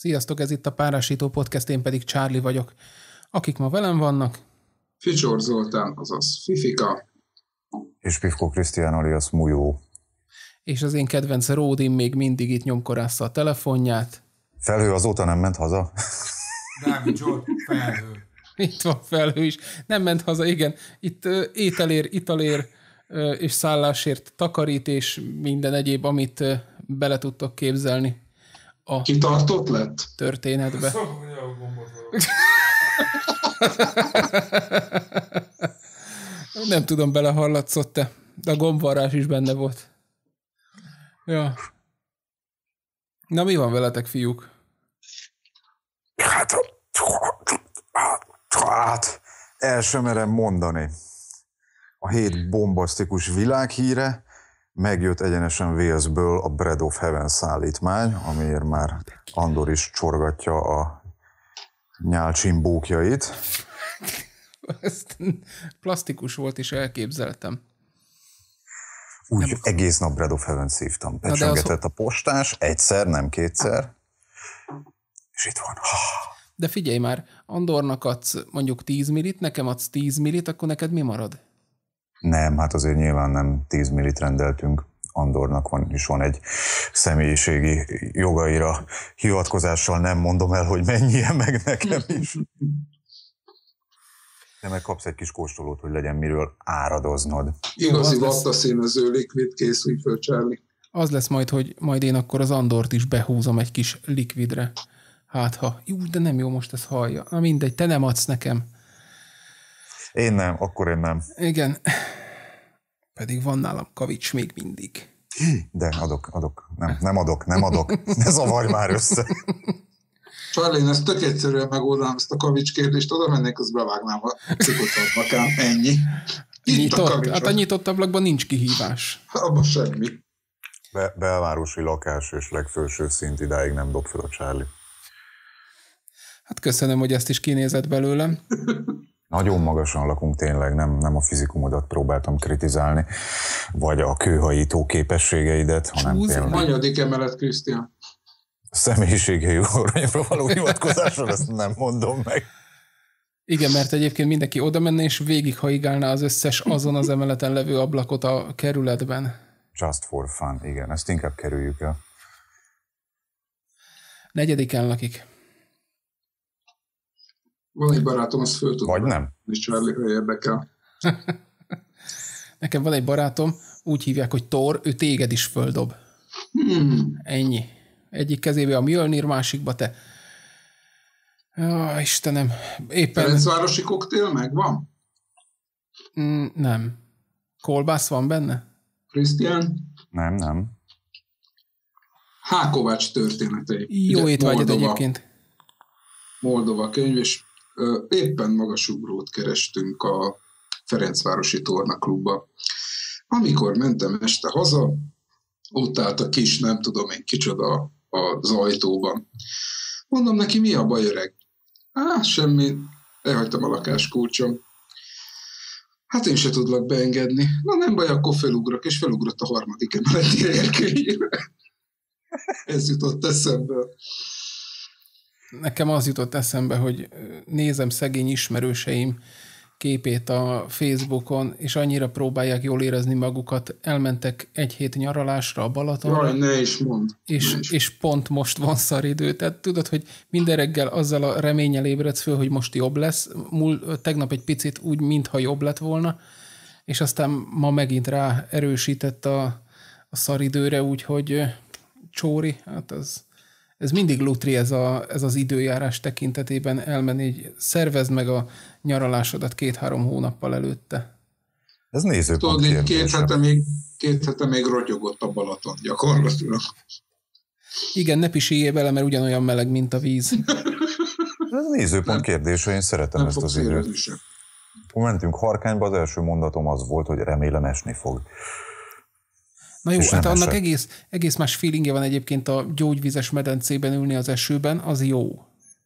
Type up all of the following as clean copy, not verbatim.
Sziasztok, ez itt a Párásító Podcast, én pedig Charlie vagyok. Akik ma velem vannak... Ficsor Zoltán, azaz Fifika. És Pivko Krisztián alias Mujó. És az én kedvenc Ródim még mindig itt nyomkorásza a telefonját. Felhő azóta nem ment haza? Dávid Zsolt, felhő. Itt van Felhő is. Nem ment haza, igen. Itt ételér, italér és szállásért takarít, és minden egyéb, amit bele tudtok képzelni a Kitartott lett? történetbe. Nem tudom, belehallatszott-e, de a gombvarrás is benne volt. Ja. Na, mi van veletek, fiúk? Hát, el sem merem mondani. A hét bombasztikus világhíre megjött egyenesen Walesből a Bread of Heaven szállítmány, amiért már Andor is csorgatja a nyálcsimbókjait. Ezt plastikus volt, és elképzeltem. Úgy nem. Egész nap Bread of Heaven szívtam. Pecsöngetett a postás, egyszer, nem kétszer. És itt van. De figyelj már, Andornak adsz mondjuk 10 millit, nekem adsz 10 millit, akkor neked mi marad? Nem, hát azért nyilván nem 10 millit rendeltünk. Andornak van egy személyiségi jogaira hivatkozással, nem mondom el, hogy mennyien, meg nekem is. De meg kapsz egy kis kóstolót, hogy legyen miről áradoznod. Igazi vattaszínező likvid készül föl, Charlie. Az lesz majd, hogy majd én akkor az Andort is behúzom egy kis likvidre. Hát ha. Jó, de nem jó, most ez hallja. Na mindegy, te nem adsz nekem. Én nem, akkor én nem. Igen. Pedig van nálam kavics még mindig. De adok. Nem adok. Ne zavarj már össze. Charlie, én ezt tök egyszerűen megoldanám, ezt a kavics kérdést, oda mennék, azt bevágnám a cikot ablakán. Ennyi. Nyitott? Hát a nyitott ablakban nincs kihívás. Abban semmi. Belvárosi lakás és legfelső szint, idáig nem dob fel a Charlie. Hát köszönöm, hogy ezt is kinézett belőlem. Nagyon magasan lakunk tényleg, nem a fizikumodat próbáltam kritizálni, vagy a kőhajító képességeidet, hanem tényleg. Hanyadik emelet, Krisztián? Személyiségei aranyra való hivatkozással ezt nem mondom meg. Igen, mert egyébként mindenki oda menne, és végighaigálná az összes azon az emeleten levő ablakot a kerületben. Just for fun, igen, ezt inkább kerüljük el. 4-en lakik. Van egy barátom, azt föl tudom. Vagy nem. És Charlie, ha érdekel. Nekem van egy barátom, úgy hívják, hogy Thor, ő téged is földob. Ennyi. Egyik kezébe a Mjölnir, másikba te. Ó, Istenem. Éppen... Ferencvárosi koktél megvan? Nem. Kolbász van benne? Krisztián? Nem. H. Kovács történetei. Jó étvágyat egyébként. Moldova könyv, és éppen magasugrót kerestünk a Ferencvárosi Tornaklubba. Amikor mentem este haza, ott állt a kis, nem tudom én kicsoda az ajtóban. Mondom neki, mi a baj, öreg? Semmi, elhagytam a lakáskulcsom. Hát én se tudlak beengedni. Na nem baj, akkor felugrok, és felugrott a 3. emeleti erkélyre. Ez jutott eszembe. Nekem az jutott eszembe, hogy nézem szegény ismerőseim képét a Facebookon, és annyira próbálják jól érezni magukat, elmentek 1 hét nyaralásra a Balatonra. Jaj, ne is mondd. És pont most van szaridő. Tehát tudod, hogy minden reggel azzal a reménnyel ébredsz föl, hogy most jobb lesz. Tegnap egy picit úgy, mintha jobb lett volna, és aztán ma megint rá erősített a szaridőre, úgyhogy csóri, hát ez mindig lutri ez az időjárás tekintetében elmenni, hogy szervezd meg a nyaralásodat 2-3 hónappal előtte. Ez nézőpont kérdése. Két hete még rotyogott a Balaton gyakorlatilag. Igen, ne pisilljél bele, mert ugyanolyan meleg, mint a víz. Ez nézőpont kérdése, én szeretem ezt az időt. Akkor mentünk Harkányba, az első mondatom az volt, hogy remélem esni fog. Na jó, hát annak egész más feelingje van egyébként a gyógyvizes medencében ülni az esőben, az jó.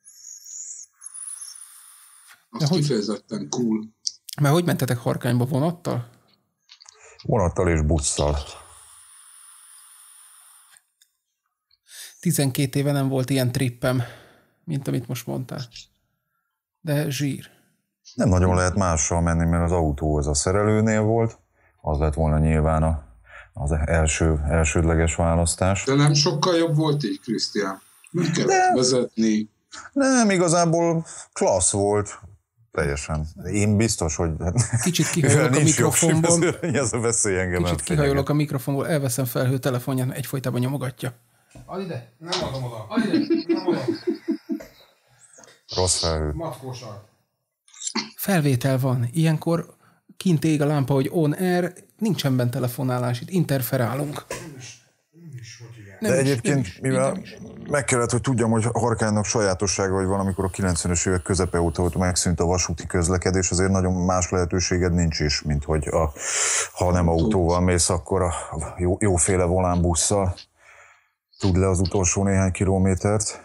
Az kifejezetten cool. Mert hogy mentetek Harkányba, vonattal? Vonattal és busszal. 12 éve nem volt ilyen trippem, mint amit most mondtál. De zsír. Nem nagyon lehet mással menni, mert az autó az a szerelőnél volt. Az lett volna nyilván az elsődleges választás. De nem sokkal jobb volt így, Krisztián? Nem kellett vezetni. Nem, igazából klassz volt. Teljesen. Én biztos, hogy... Kicsit kihajolok a mikrofonból. Ez a veszély engem. Kicsit kihajolok a mikrofonból, elveszem Felhő telefonján, egyfolytában nyomogatja. Add ide! Nem adom oda! Add ide! Nem oda! Rossz Felhő. Matkósar. Felvétel van. Ilyenkor kint ég a lámpa, hogy on air, nincsen bent telefonálás, itt interferálunk. De egyébként, mivel meg kellett, hogy tudjam, hogy Harkánynak sajátossága, hogy valamikor a 90-es évek közepe óta ott megszűnt a vasúti közlekedés, azért nagyon más lehetőséged nincs is, mint hogy ha nem autóval mész, akkor a jóféle volánbusszal tud le az utolsó néhány kilométert.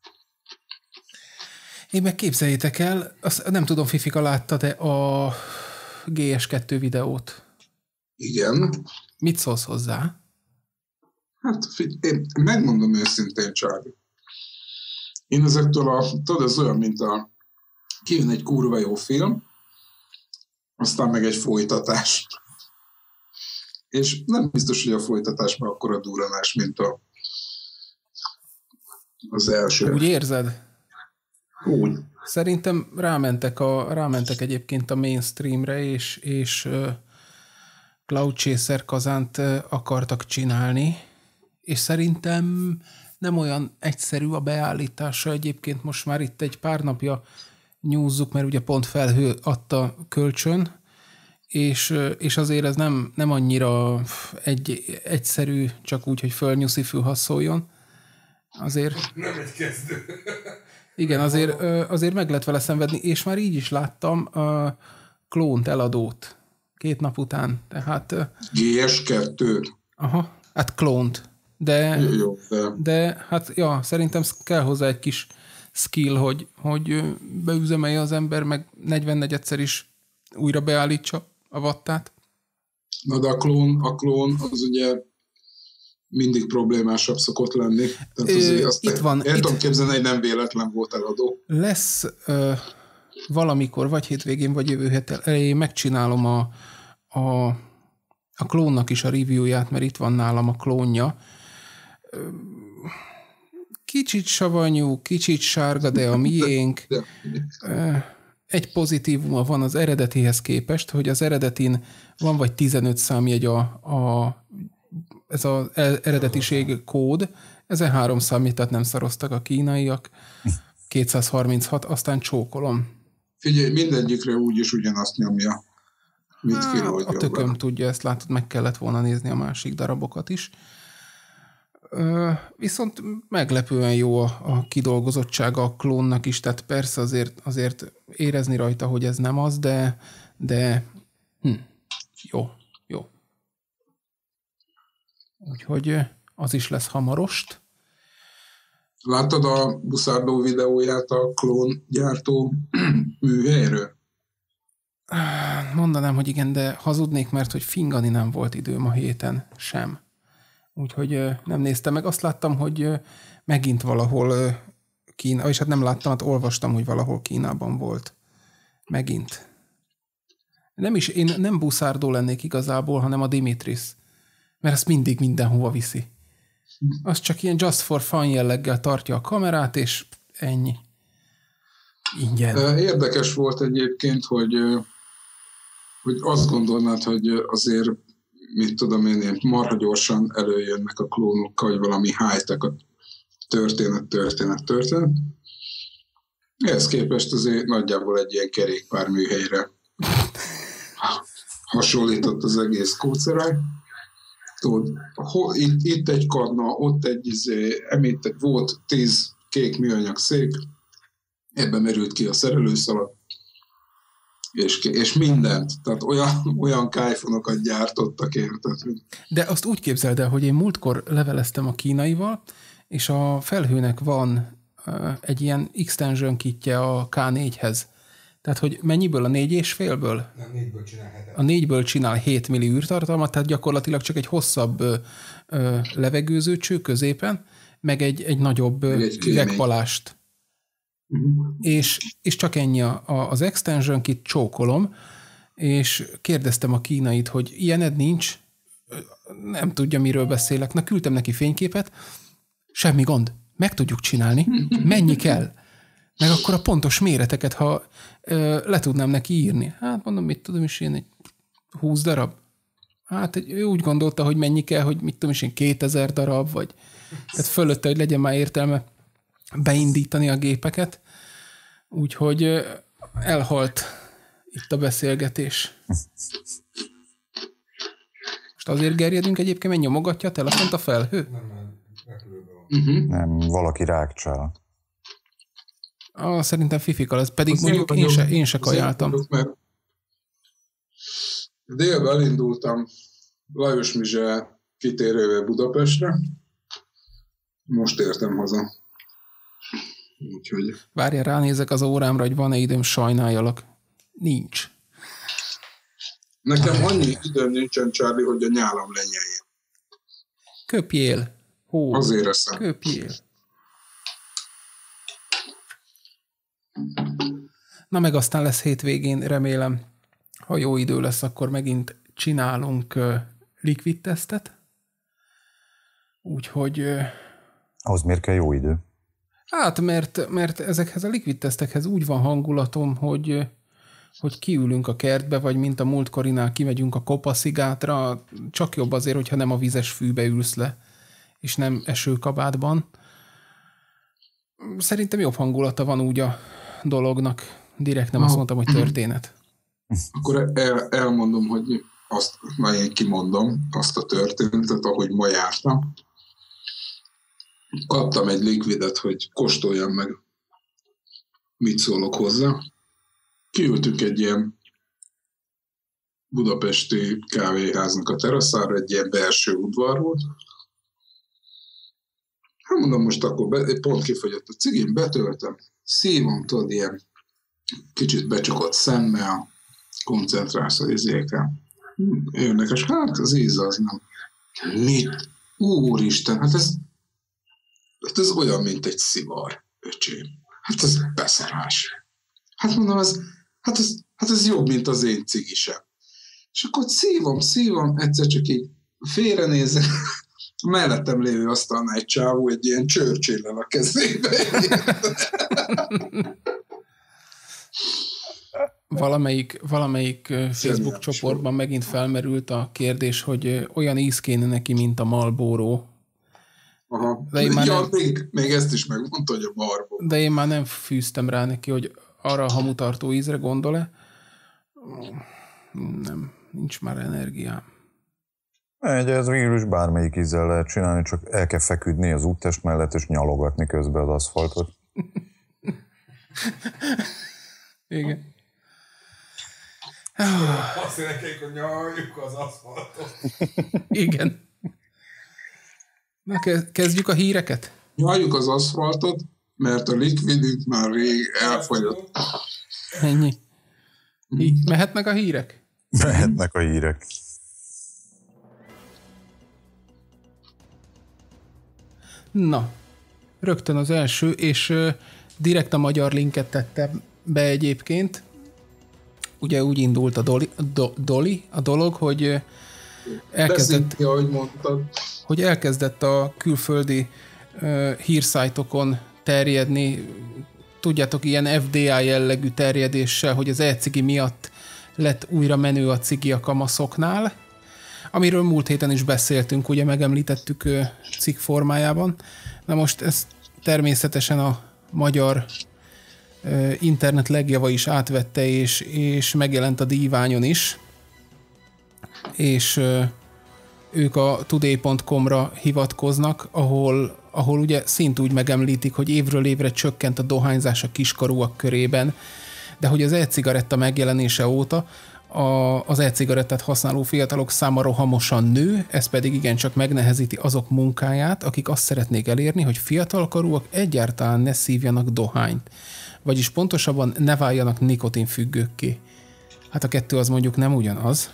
Én meg képzeljétek el, azt nem tudom, Fifika látta, de a GS2 videót. Igen. Mit szólsz hozzá? Hát én megmondom őszintén, Csábi. Én ezektől tudod, ez olyan, mint kijön egy kurva jó film, aztán meg egy folytatás. És nem biztos, hogy a folytatásban akkora durranás, mint az első. Úgy érzed? Úgy. Szerintem rámentek egyébként a mainstreamre, és Cloud Chaser kazánt akartak csinálni, és szerintem nem olyan egyszerű a beállítása. Egyébként most már itt egy pár nyúzzuk, mert ugye pont Felhő adta kölcsön, és azért ez nem annyira egyszerű, csak úgy, hogy fölnyuszifű hasszoljon. Azért... Nem egy kezdő. Igen, azért meg lehet vele szenvedni, és már így is láttam klónt eladót 2 nap után, tehát... GS2. Aha, hát klónt, de hát ja, szerintem kell hozzá egy kis skill, hogy beüzemelje az ember, meg 44-szer is újra beállítsa a wattát. Na de a klón az ugye mindig problémásabb szokott lenni. Tehát azért azt itt van. tudom képzelni, hogy nem véletlen volt eladó. Lesz valamikor, vagy hétvégén, vagy jövő hét elején megcsinálom a klónnak is a reviewját, mert itt van nálam a klónja. Kicsit savanyú, kicsit sárga, de a miénk. Egy pozitívuma van az eredetihez képest, hogy az eredetin van vagy 15 számjegy ez az eredetiség kód, ezen 3 számjegy, tehát nem szaroztak a kínaiak. 236, aztán csókolom. Figyelj, mindegyikre úgyis ugyanazt nyomja. Mit kiroldja. A tököm tudja, ezt látod, meg kellett volna nézni a másik darabokat is. Viszont meglepően jó a kidolgozottsága a klónnak is, tehát persze azért érezni rajta, hogy ez nem az, de jó. Úgyhogy az is lesz hamarost. Láttad a Buszárdó videóját a klóngyártó műhelyről? Mondanám, hogy igen, de hazudnék, mert hogy fingani nem volt időm a héten sem. Úgyhogy nem néztem meg. Azt láttam, hogy megint valahol Kína, és hát nem láttam, hát olvastam, hogy valahol Kínában volt. Megint. Én nem Buszárdó lennék igazából, hanem a Dimitris. Mert ezt mindig mindenhova viszi. Az csak ilyen just for fun jelleggel tartja a kamerát, és ennyi. Ingyen. Érdekes volt egyébként, hogy azt gondolnád, hogy azért, mit tudom én, ilyen marha gyorsan előjönnek a klónokkal, hogy valami high-tech a történet. Ehhez képest azért nagyjából egy ilyen kerékpár műhelyre hasonlított az egész kóceráj. Tudod, itt egy kadna, ott volt 10 kék műanyag szék, ebben merült ki a szerelőszalag, és mindent, tehát olyan kájfonokat gyártottak, érted? De azt úgy képzeld el, hogy én múltkor leveleztem a kínaival, és a Felhőnek van egy ilyen extension kitje a K4-hez. Tehát, hogy mennyiből? A 4,5-ből? Nem, 4-ből csinál 7. A 4-ből csinál 7 milli űrtartalmat, tehát gyakorlatilag csak egy hosszabb levegőzőcső középen, meg egy nagyobb üvegpalást. És csak ennyi az extension kit, csókolom, és kérdeztem a kínait, hogy ilyened nincs, nem tudja, miről beszélek. Na, küldtem neki fényképet, semmi gond, meg tudjuk csinálni, mennyi kell. Meg akkor a pontos méreteket, ha le tudnám neki írni. Hát mondom, mit tudom is én, egy 20 darab. Hát ő úgy gondolta, hogy mennyi kell, hogy mit tudom is én, 2000 darab, vagy tehát fölötte, hogy legyen már értelme beindítani a gépeket. Úgyhogy elhalt itt a beszélgetés. Most azért gerjedünk egyébként, mert nyomogatja a telefont a felhő? Nem, valaki rákcsál. Szerintem fifika lesz, pedig mondjuk én se kajáltam. Délben elindultam Lajos Mizse kitérővel Budapestre. Most értem haza. Úgyhogy... Várjál, ránézek az órámra, hogy van-e időm, sajnáljalak. Nincs. Nekem annyi időm nincsen, Charlie, hogy a nyálam lenyeljen. Köpjél. Hó. Azért eszem. Köpjél. Na meg aztán lesz hétvégén, remélem, ha jó idő lesz, akkor megint csinálunk liquid tesztet. Úgyhogy... Ahhoz miért kell jó idő? Hát, mert ezekhez a liquid tesztekhez úgy van hangulatom, hogy kiülünk a kertbe, vagy mint a múltkorinál kimegyünk a Kopaszigátra, csak jobb azért, hogyha nem a vizes fűbe ülsz le, és nem esőkabátban. Szerintem jobb hangulata van úgy a dolognak. Direkt nem azt mondtam, hogy történet. Akkor elmondom, hogy azt, már én kimondom azt a történetet, ahogy ma jártam. Kaptam egy liquidet, hogy kóstoljam meg, mit szólok hozzá. Kiültünk egy ilyen budapesti kávéháznak a teraszára, egy ilyen belső udvar volt. Hát mondom, most akkor pont kifogyott a cigim, betöltem, szívom, tudod, ilyen kicsit becsukott szemmel, koncentrálsz az izékkel. Érdekes, hát az íz az nem. Mit? Úristen, hát ez olyan, mint egy szivar, öcsém. Hát ez beszarás. Hát mondom, ez jobb, mint az én cigisem. És akkor szívom, egyszer csak így félrenézek, a mellettem lévő asztalnál egy csávó egy ilyen Churchill-lel a kezébe. Valamelyik Facebook csoportban megint felmerült a kérdés, hogy olyan íz kéne neki, mint a Marlboro. Aha. Még ezt is megmondta, hogy a Marlboro. De én már nem fűztem rá neki, hogy arra a hamutartó ízre gondol-e. Nem, nincs már energiám. Ez végül is bármelyik ízzel lehet csinálni, csak el kell feküdni az úttest mellett, és nyalogatni közben az aszfaltot. Igen. Azt énekeljük, hogy nyaljuk az aszfaltot. Igen. Na, kezdjük a híreket? Nyaljuk az aszfaltot, mert a liquidünk már rég elfogyott. Ennyi. Mehetnek a hírek? Mehetnek a hírek. Na, rögtön az első, és direkt a magyar linket tettem be egyébként. Ugye úgy indult a dolog, hogy elkezdett a külföldi hírszájtokon terjedni, tudjátok, ilyen FDA jellegű terjedéssel, hogy az e-cigi miatt lett újra menő a cigi a kamaszoknál, amiről múlt héten is beszéltünk, ugye megemlítettük cikk formájában. Na most ezt természetesen a magyar internet legjava is átvette, és megjelent a díványon is, és ők a today.com-ra hivatkoznak, ahol ugye szintúgy megemlítik, hogy évről évre csökkent a dohányzás a kiskorúak körében, de hogy az e-cigaretta megjelenése óta az e-cigarettát használó fiatalok száma rohamosan nő, ez pedig igencsak megnehezíti azok munkáját, akik azt szeretnék elérni, hogy fiatalkorúak egyáltalán ne szívjanak dohányt, vagyis pontosabban ne váljanak nikotinfüggőkké. Hát a kettő az mondjuk nem ugyanaz.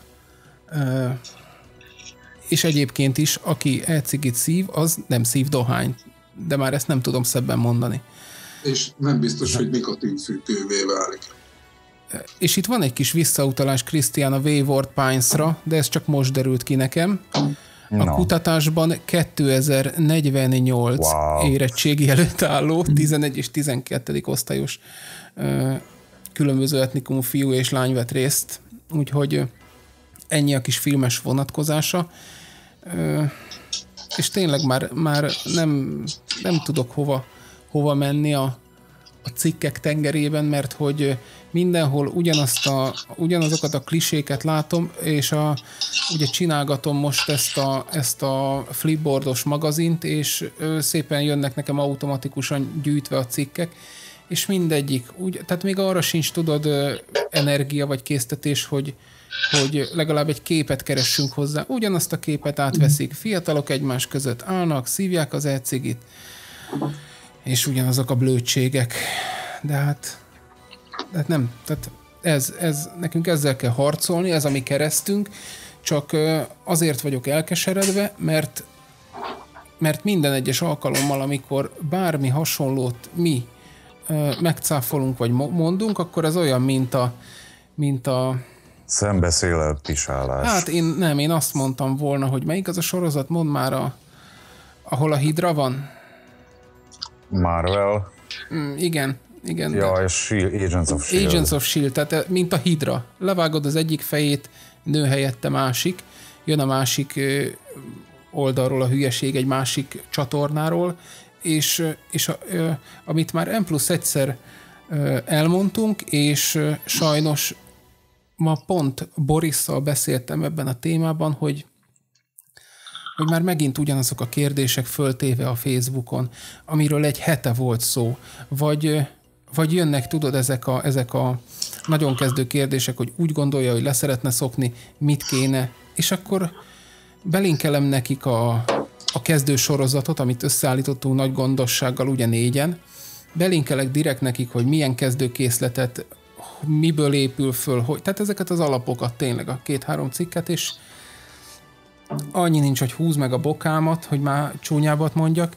És egyébként is, aki e-cigit szív, az nem szív dohányt. de már ezt nem tudom szebben mondani. És nem biztos, hogy nikotinfüggővé válik. És itt van egy kis visszautalás Christian a Wayward Pines-ra, de ez csak most derült ki nekem. A kutatásban 2048 érettségi előtt álló 11 és 12. osztályos különböző etnikumú fiú és lány vett részt, úgyhogy ennyi a kis filmes vonatkozása. És tényleg már nem tudok hova menni a cikkek tengerében, mert hogy mindenhol ugyanazokat a kliséket látom, és ugye csinálgatom most ezt a flipboardos magazint, és szépen jönnek nekem automatikusan gyűjtve a cikkek, és mindegyik, tehát még arra sincs, tudod, energia vagy késztetés, hogy legalább egy képet keressünk hozzá. Ugyanazt a képet átveszik, fiatalok egymás között állnak, szívják az e-cigit, és ugyanazok a blödségek. De hát nem, tehát ez nekünk ezzel kell harcolni, ez a mi keresztünk, csak azért vagyok elkeseredve, mert minden egyes alkalommal, amikor bármi hasonlót mi megcáfolunk, vagy mondunk, akkor ez olyan, mint a szembeszélel pisálás. Hát én azt mondtam volna, hogy melyik az a sorozat, mondd már, ahol a Hydra van? Marvel. Igen. Ja, és Agents of S.H.I.E.L.D. Agents of S.H.I.E.L.D., tehát mint a Hydra. Levágod az egyik fejét, nő helyette másik, jön a másik oldalról a hülyeség egy másik csatornáról, és amit már N+1-szer elmondtunk, és sajnos ma pont Borisszal beszéltem ebben a témában, hogy már megint ugyanazok a kérdések föltéve a Facebookon, amiről egy hete volt szó, vagy jönnek, tudod, ezek a nagyon kezdő kérdések, hogy úgy gondolja, hogy leszeretne szokni, mit kéne, és akkor belinkelem nekik a kezdő sorozatot, amit összeállítottunk nagy gondossággal, ugye 4-en, belinkelek direkt nekik, hogy milyen kezdőkészletet, miből épül föl, tehát ezeket az alapokat tényleg, a 2-3 cikket, és annyi nincs, hogy húz meg a bokámat, hogy már csúnyábbat mondjak,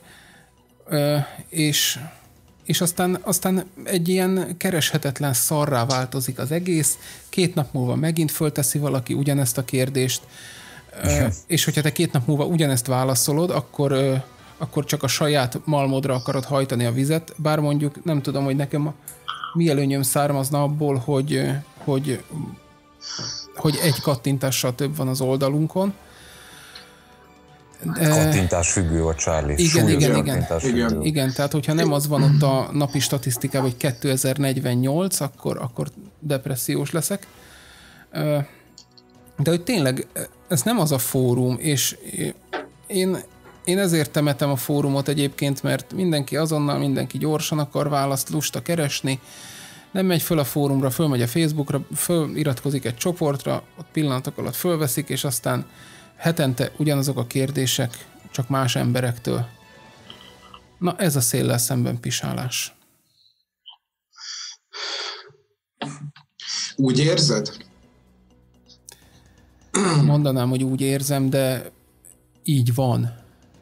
és aztán egy ilyen kereshetetlen szarrá változik az egész, 2 nap múlva megint fölteszi valaki ugyanezt a kérdést, és hogyha te 2 nap múlva ugyanezt válaszolod, akkor csak a saját malmodra akarod hajtani a vizet, bár mondjuk nem tudom, hogy nekem mi előnyöm származna abból, hogy egy kattintással több van az oldalunkon. Kattintás függő a Charlie. Igen, tehát hogyha nem az van ott a napi statisztikában, hogy 2048, akkor depressziós leszek. De hogy tényleg ez nem az a fórum, és én ezért temetem a fórumot egyébként, mert mindenki gyorsan akar választ, lusta keresni, nem megy föl a fórumra, fölmegy a Facebookra, föliratkozik egy csoportra, ott pillanatok alatt fölveszik, és aztán hetente ugyanazok a kérdések, csak más emberektől. Na, ez a széllel szemben pisálás. Úgy érzed? Mondanám, hogy úgy érzem, de így van.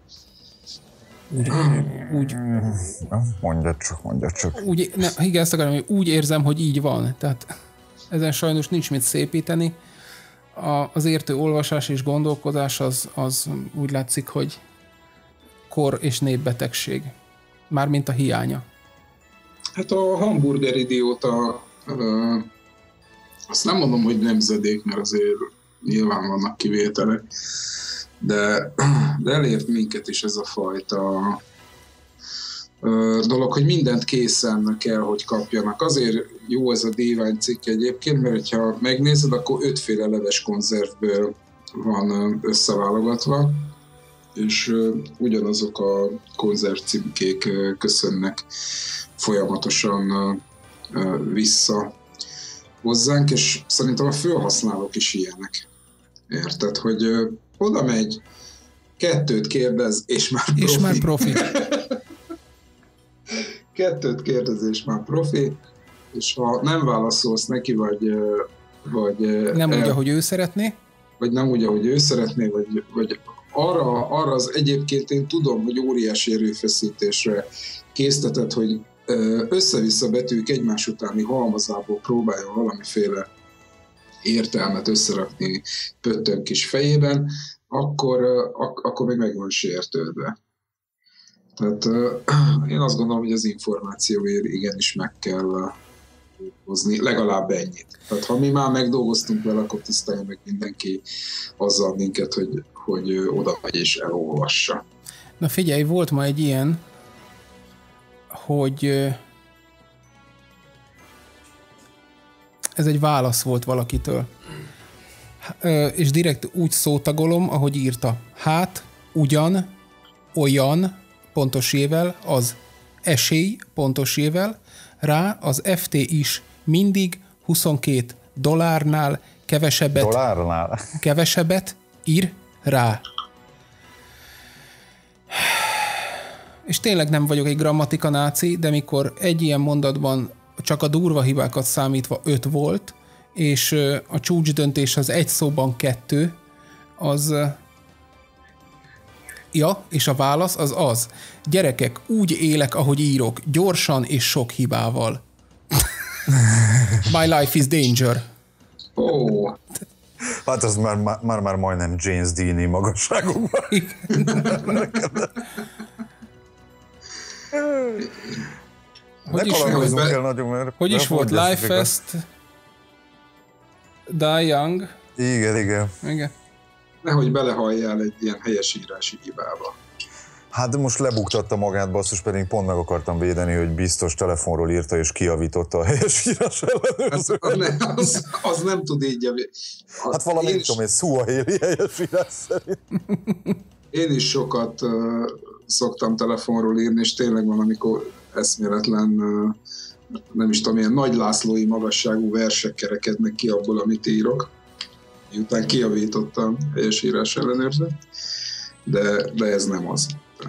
Úgy. Mondja csak. Igen, ezt akarom, hogy úgy érzem, hogy így van. Tehát ezen sajnos nincs mit szépíteni. Az értő olvasás és gondolkodás az úgy látszik, hogy kor- és népbetegség. Mármint a hiánya. Hát a hamburger idióta, azt nem mondom, hogy nemzedék, mert azért nyilván vannak kivételek, de elért minket is ez a fajta dolog, hogy mindent készen kell, hogy kapjanak. Azért jó ez a divány cikk egyébként, mert ha megnézed, akkor 5 féle leves konzervből van összeválogatva, és ugyanazok a konzervcímkék köszönnek folyamatosan vissza hozzánk, és szerintem a felhasználók is ilyenek. Érted, hogy oda megy, 2 kérdez, és már profi. És már profi. 2 kérdez, és már profi, és ha nem válaszolsz neki, vagy nem úgy, ahogy ő szeretné. Vagy nem úgy, ahogy ő szeretné, vagy arra az egyébként én tudom, hogy óriási erőfeszítésre késztetett, hogy össze-vissza betűk egymás utáni halmazából próbáljon valamiféle értelmet összerakni Pöttön kis fejében, akkor még meg van sértődve. Tehát én azt gondolom, hogy az információért igenis meg kell hozni, legalább ennyit. Tehát ha mi már megdolgoztunk vele, akkor tiszteljen meg mindenki azzal minket, hogy oda megy és elolvassa. Na figyelj, volt ma egy ilyen, hogy ez egy válasz volt valakitől. És direkt úgy szótagolom, ahogy írta. Hát, ugyan, olyan, pontos jével, az esély, pontos jével, rá az FT is mindig $22 kevesebbet ír rá. És tényleg nem vagyok egy grammatika náci, de mikor egy ilyen mondatban csak a durva hibákat számítva 5 volt, és a csúcsdöntés az egy szóban 2, az... Ja, és a válasz az. Gyerekek, úgy élek, ahogy írok, gyorsan és sok hibával. My life is danger. Oh. Hát az már majdnem James Dean-i magasságokban. Hogy is volt? Life fast, die young. Igen. Nehogy belehalljál egy ilyen helyesírási hibába. Hát de most lebuktatta magát, basszus, pedig pont meg akartam védeni, hogy biztos telefonról írta és kijavította a helyesírás ellenőrző. Az nem tud így javítani. Hát valami, nem tudom, egy szuahéli helyesírás szerint. Én is sokat szoktam telefonról írni, és tényleg van, amikor eszméletlen, nem is tudom, ilyen Nagy Lászlói magasságú versek kerekednek ki abból, amit írok. Miután kijavítottam helyesírás ellenőrzőt, de ez nem az.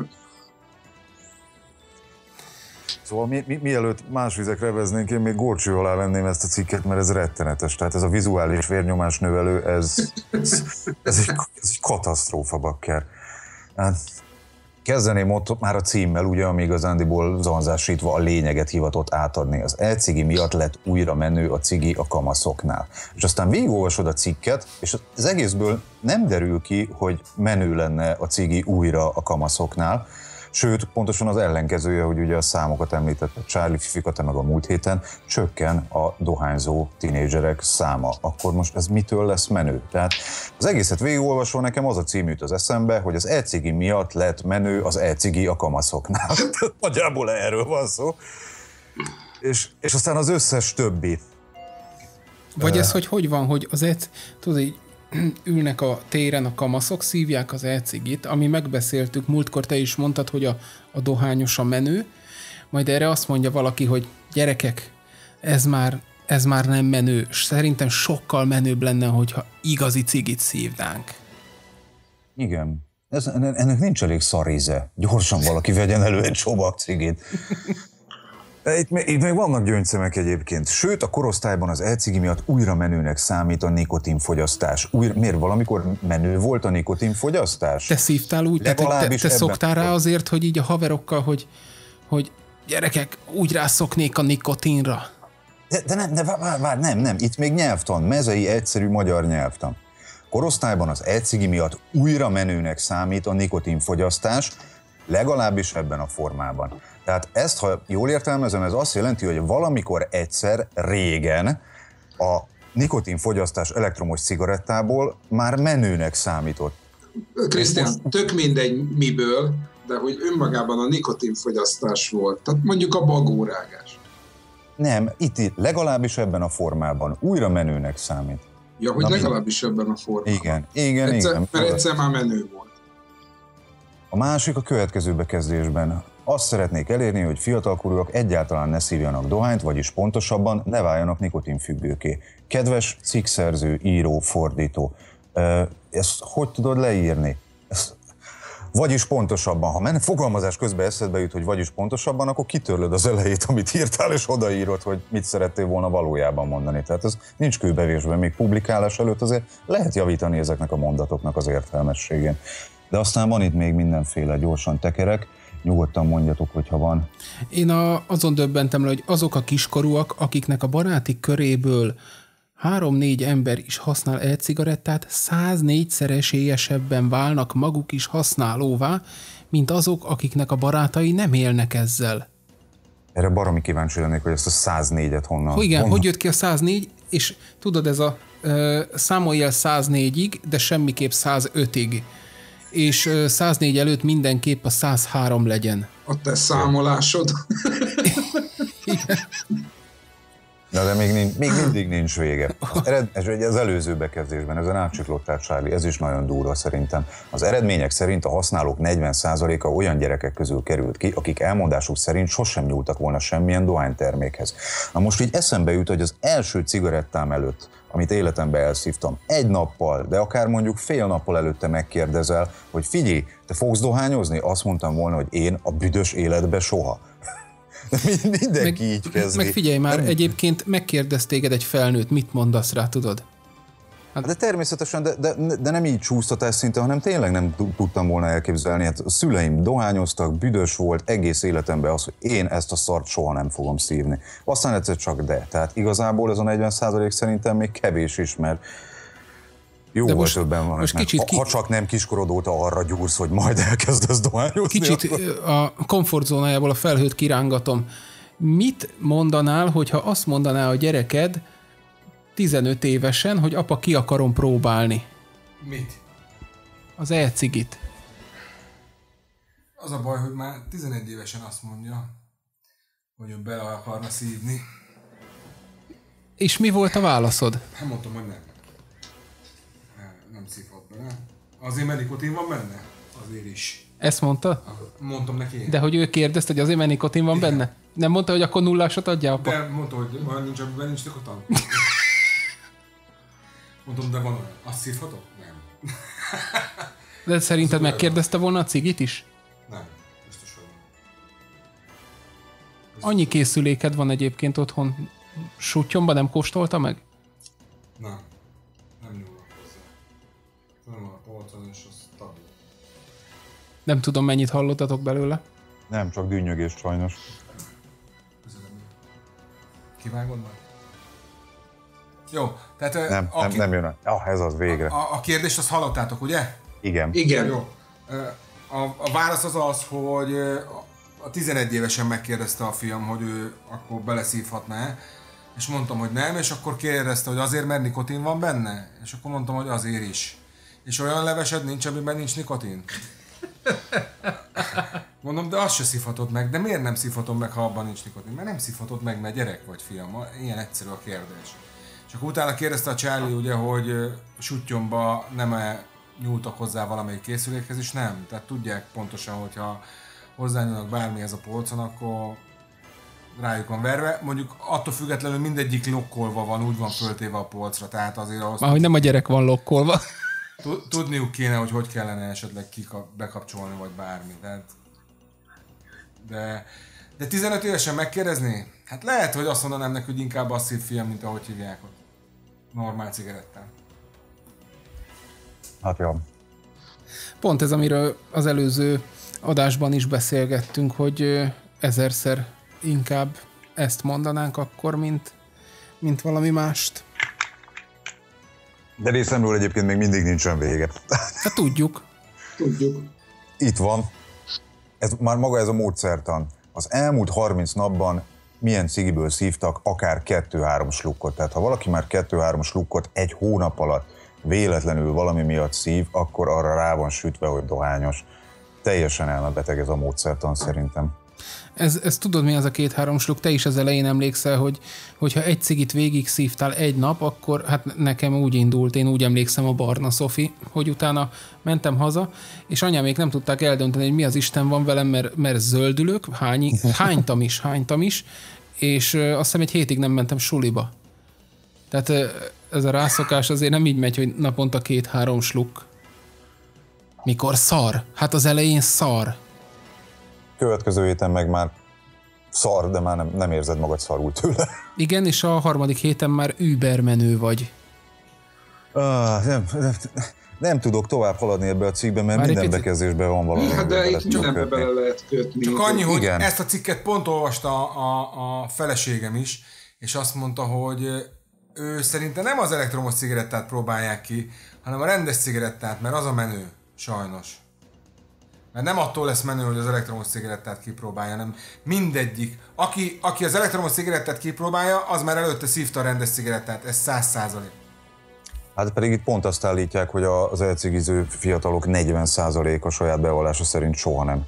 Szóval mielőtt más vizekre veznénk, én még górcső alá venném ezt a cikket, mert ez rettenetes. Tehát ez a vizuális vérnyomás növelő, ez egy katasztrófa, bakker. Hát, kezdeném ott már a címmel, ugye, ami igazándiból zanzásítva a lényeget hivatott átadni. Az e-cigi miatt lett újra menő a cigi a kamaszoknál. És aztán végigolvasod a cikket, és az egészből nem derül ki, hogy menő lenne a cigi újra a kamaszoknál. Sőt, pontosan az ellenkezője, hogy ugye a számokat említett a Charlie Fifikate meg a múlt héten, csökken a dohányzó tínédzserek száma. Akkor most ez mitől lesz menő? Tehát az egészet végigolvasva nekem az a cím jut az eszembe, hogy az e-cigi miatt lett menő az e-cigi a kamaszoknál. Nagyjából erről van szó. És aztán az összes többi. Vagy ez, hogy van, hogy az tudod, így ülnek a téren a kamaszok, szívják az e-cigit, ami megbeszéltük, múltkor te is mondtad, hogy a dohányos a menő, majd erre azt mondja valaki, hogy gyerekek, ez már nem menő, szerintem sokkal menőbb lenne, hogyha igazi cigit szívnánk. Igen. Ennek nincs elég szaríze. Gyorsan valaki vegyen elő egy csomag cigit. Itt még vannak gyöngyszemek egyébként. Sőt, a korosztályban az e-cigi miatt újra menőnek számít a nikotinfogyasztás. Miért valamikor menő volt a nikotinfogyasztás? Te szívtál úgy? Te szoktál rá azért, hogy így a haverokkal, hogy gyerekek, úgy rászoknék a nikotinra? Nem. Itt még nyelvtan, mezei egyszerű magyar nyelvtan. Korosztályban az e-cigi miatt újra menőnek számít a nikotinfogyasztás, legalábbis ebben a formában. Tehát ezt, ha jól értelmezem, ez azt jelenti, hogy valamikor egyszer régen a nikotinfogyasztás elektromos cigarettából már menőnek számított. Krisztián, tök mindegy miből, de hogy önmagában a nikotinfogyasztás volt. Tehát mondjuk a bagórágás. Nem, itt legalábbis ebben a formában újra menőnek számít. Ja, hogy legalábbis ebben a formában. Igen. Mert egyszer már menő volt. A másik a következő bekezdésben. Azt szeretnék elérni, hogy fiatalkorúak egyáltalán ne szívjanak dohányt, vagyis pontosabban ne váljanak nikotinfüggőké. Kedves cikkszerző, író, fordító, ezt hogy tudod leírni? Vagyis pontosabban, ha fogalmazás közben eszedbe jut, hogy vagyis pontosabban, akkor kitörlöd az elejét, amit írtál, és odaírod, hogy mit szerettél volna valójában mondani. Tehát ez nincs kőbevésben, még publikálás előtt azért lehet javítani ezeknek a mondatoknak az értelmességén. De aztán van itt még mindenféle, gyorsan tekerek, nyugodtan mondjatok, hogyha van. Én azon döbbentem le, hogy azok a kiskorúak, akiknek a baráti köréből 3-4 ember is használ e-cigarettát, 104-szer esélyesebben válnak maguk is használóvá, mint azok, akiknek a barátai nem élnek ezzel. Erre baromi kíváncsi lennék, hogy ezt a 104-et honnan... Igen, hogy jött ki a 104, és tudod, ez a számolj el 104-ig, de semmiképp 105-ig. És 104 előtt mindenképp a 103 legyen. A te számolásod. Na de még mindig nincs vége. Az előző bekezdésben, ezen átcsiklottál, Charlie, ez is nagyon durva szerintem. Az eredmények szerint a használók 40%-a olyan gyerekek közül került ki, akik elmondásuk szerint sosem nyúltak volna semmilyen dohánytermékhez. Na most így eszembe jut, hogy az első cigarettám előtt, amit életemben elszívtam, egy nappal, de akár mondjuk fél nappal előtte megkérdezel, hogy figyelj, te fogsz dohányozni? Azt mondtam volna, hogy én a büdös életbe soha. Mindenki így kezdi. Meg figyelj már, egyébként megkérdez téged egy felnőtt, mit mondasz rá, tudod? Hát de természetesen, de nem így csúsztatás szinte, hanem tényleg nem tudtam volna elképzelni. Hát a szüleim dohányoztak, büdös volt egész életemben az, hogy én ezt a szart soha nem fogom szívni. Aztán egyszer csak de. Tehát igazából ez a 40% szerintem még kevés is, mert jóval többen van. Ha csak nem kiskorod óta arra gyúrsz, hogy majd elkezdesz dohányozni. Kicsit a komfortzónájából a felhőt kirángatom. Mit mondanál, hogyha azt mondaná a gyereked 15 évesen, hogy apa, ki akarom próbálni? Mit? Az e-cigit. Az a baj, hogy már 11 évesen azt mondja, hogy ő bele akarna szívni. És mi volt a válaszod? Hát mondtam, hogy nem. Nem szívhat bele. Azért, mert nikotin van benne? Azért is. Ezt mondta? Mondtam neki én. De hogy ő kérdezte, hogy azért, mert nikotin van benne? Nem mondta, hogy akkor nullásat adja, apa? De mondta, hogy nincs nikotin. Mondom, de van olyan. Azt szívhatok? Nem. De szerinted megkérdezte volna a cigit is? Nem. Biztos, hogy nem. Annyi készüléked van egyébként otthon. Suttyomba nem kóstolta meg? Nem. Nem nyúlok hozzá. Nem a polcon, és az tabu. Nem tudom, mennyit hallottatok belőle. Nem, csak dűnyögés sajnos. Kivágod majd? Jó, tehát... Nem jön. Ez az végre. A kérdést azt hallottátok, ugye? Igen. Jó. A válasz az, hogy a 11 évesen megkérdezte a fiam, hogy ő akkor beleszívhatná, és mondtam, hogy nem, és akkor kérdezte, hogy azért, mert nikotin van benne? És akkor mondtam, hogy azért is. És olyan levesed nincs, amiben nincs nikotin? Mondom, de azt se szívhatod meg. De miért nem szívhatom meg, ha abban nincs nikotin? Mert nem szívhatod meg, mert gyerek vagy, fiam. Ilyen egyszerű a kérdés. És akkor utána kérdezte a Charlie, ugye, hogy suttyomba nem-e nyúltak hozzá valamelyik készülékhez, és nem. Tehát tudják pontosan, hogyha hozzányúlnak bármihez a polcon, akkor rájuk van verve. Mondjuk attól függetlenül mindegyik lokkolva van, úgy van föltéve a polcra, tehát azért ahhoz... Már hogy nem a gyerek van lokkolva. Tudniuk kéne, hogy kellene esetleg bekapcsolni, vagy bármi. Tehát... De 15 évesen megkérdezni? Hát lehet, hogy azt mondanám neki, hogy inkább azt szív, fiam, mint ahogy hívják ott. Normál cigarettán. Hát jó. Pont ez, amiről az előző adásban is beszélgettünk, hogy ezerszer inkább ezt mondanánk akkor, mint valami mást. De részemről egyébként még mindig nincsen vége. Hát tudjuk. Itt van. Már maga ez a módszertan. Az elmúlt 30 napban milyen cigiből szívtak akár 2-3 slukkot. Tehát ha valaki már 2-3 slukkot egy hónap alatt véletlenül valami miatt szív, akkor arra rá van sütve, hogy dohányos. Teljesen elmebeteg ez a módszertan szerintem. Ez tudod, mi az a 2-3 sluk? Te is az elején emlékszel, hogyha egy cigit végig szívtál egy nap, akkor hát nekem úgy indult, én úgy emlékszem a Barna Szofi, hogy utána mentem haza, és anyámék nem tudták eldönteni, hogy mi az Isten van velem, mert zöldülök, hánytam is, és azt hiszem egy hétig nem mentem suliba. Tehát ez a rászokás azért nem így megy, hogy naponta 2-3 sluk. Mikor szar? Hát az elején szar. Következő héten meg már szar, de már nem érzed magad szarul tőle. Igen, és a harmadik héten már übermenő vagy. Nem tudok tovább haladni ebbe a cikkbe, mert minden bekezdésben van valami. Hát de itt mindenbe bele lehet kötni. Csak annyi, hogy igen. Ezt a cikket pont olvasta a feleségem is, és azt mondta, hogy ő szerinte nem az elektromos cigarettát próbálják ki, hanem a rendes cigarettát, mert az a menő, sajnos. Mert nem attól lesz menő, hogy az elektromos cigarettát kipróbálja, hanem mindegyik. Aki az elektromos cigarettát kipróbálja, az már előtte szívta a rendes cigarettát, ez 100%. Hát pedig itt pont azt állítják, hogy az elcigiző fiatalok 40%-a saját bevallása szerint soha nem.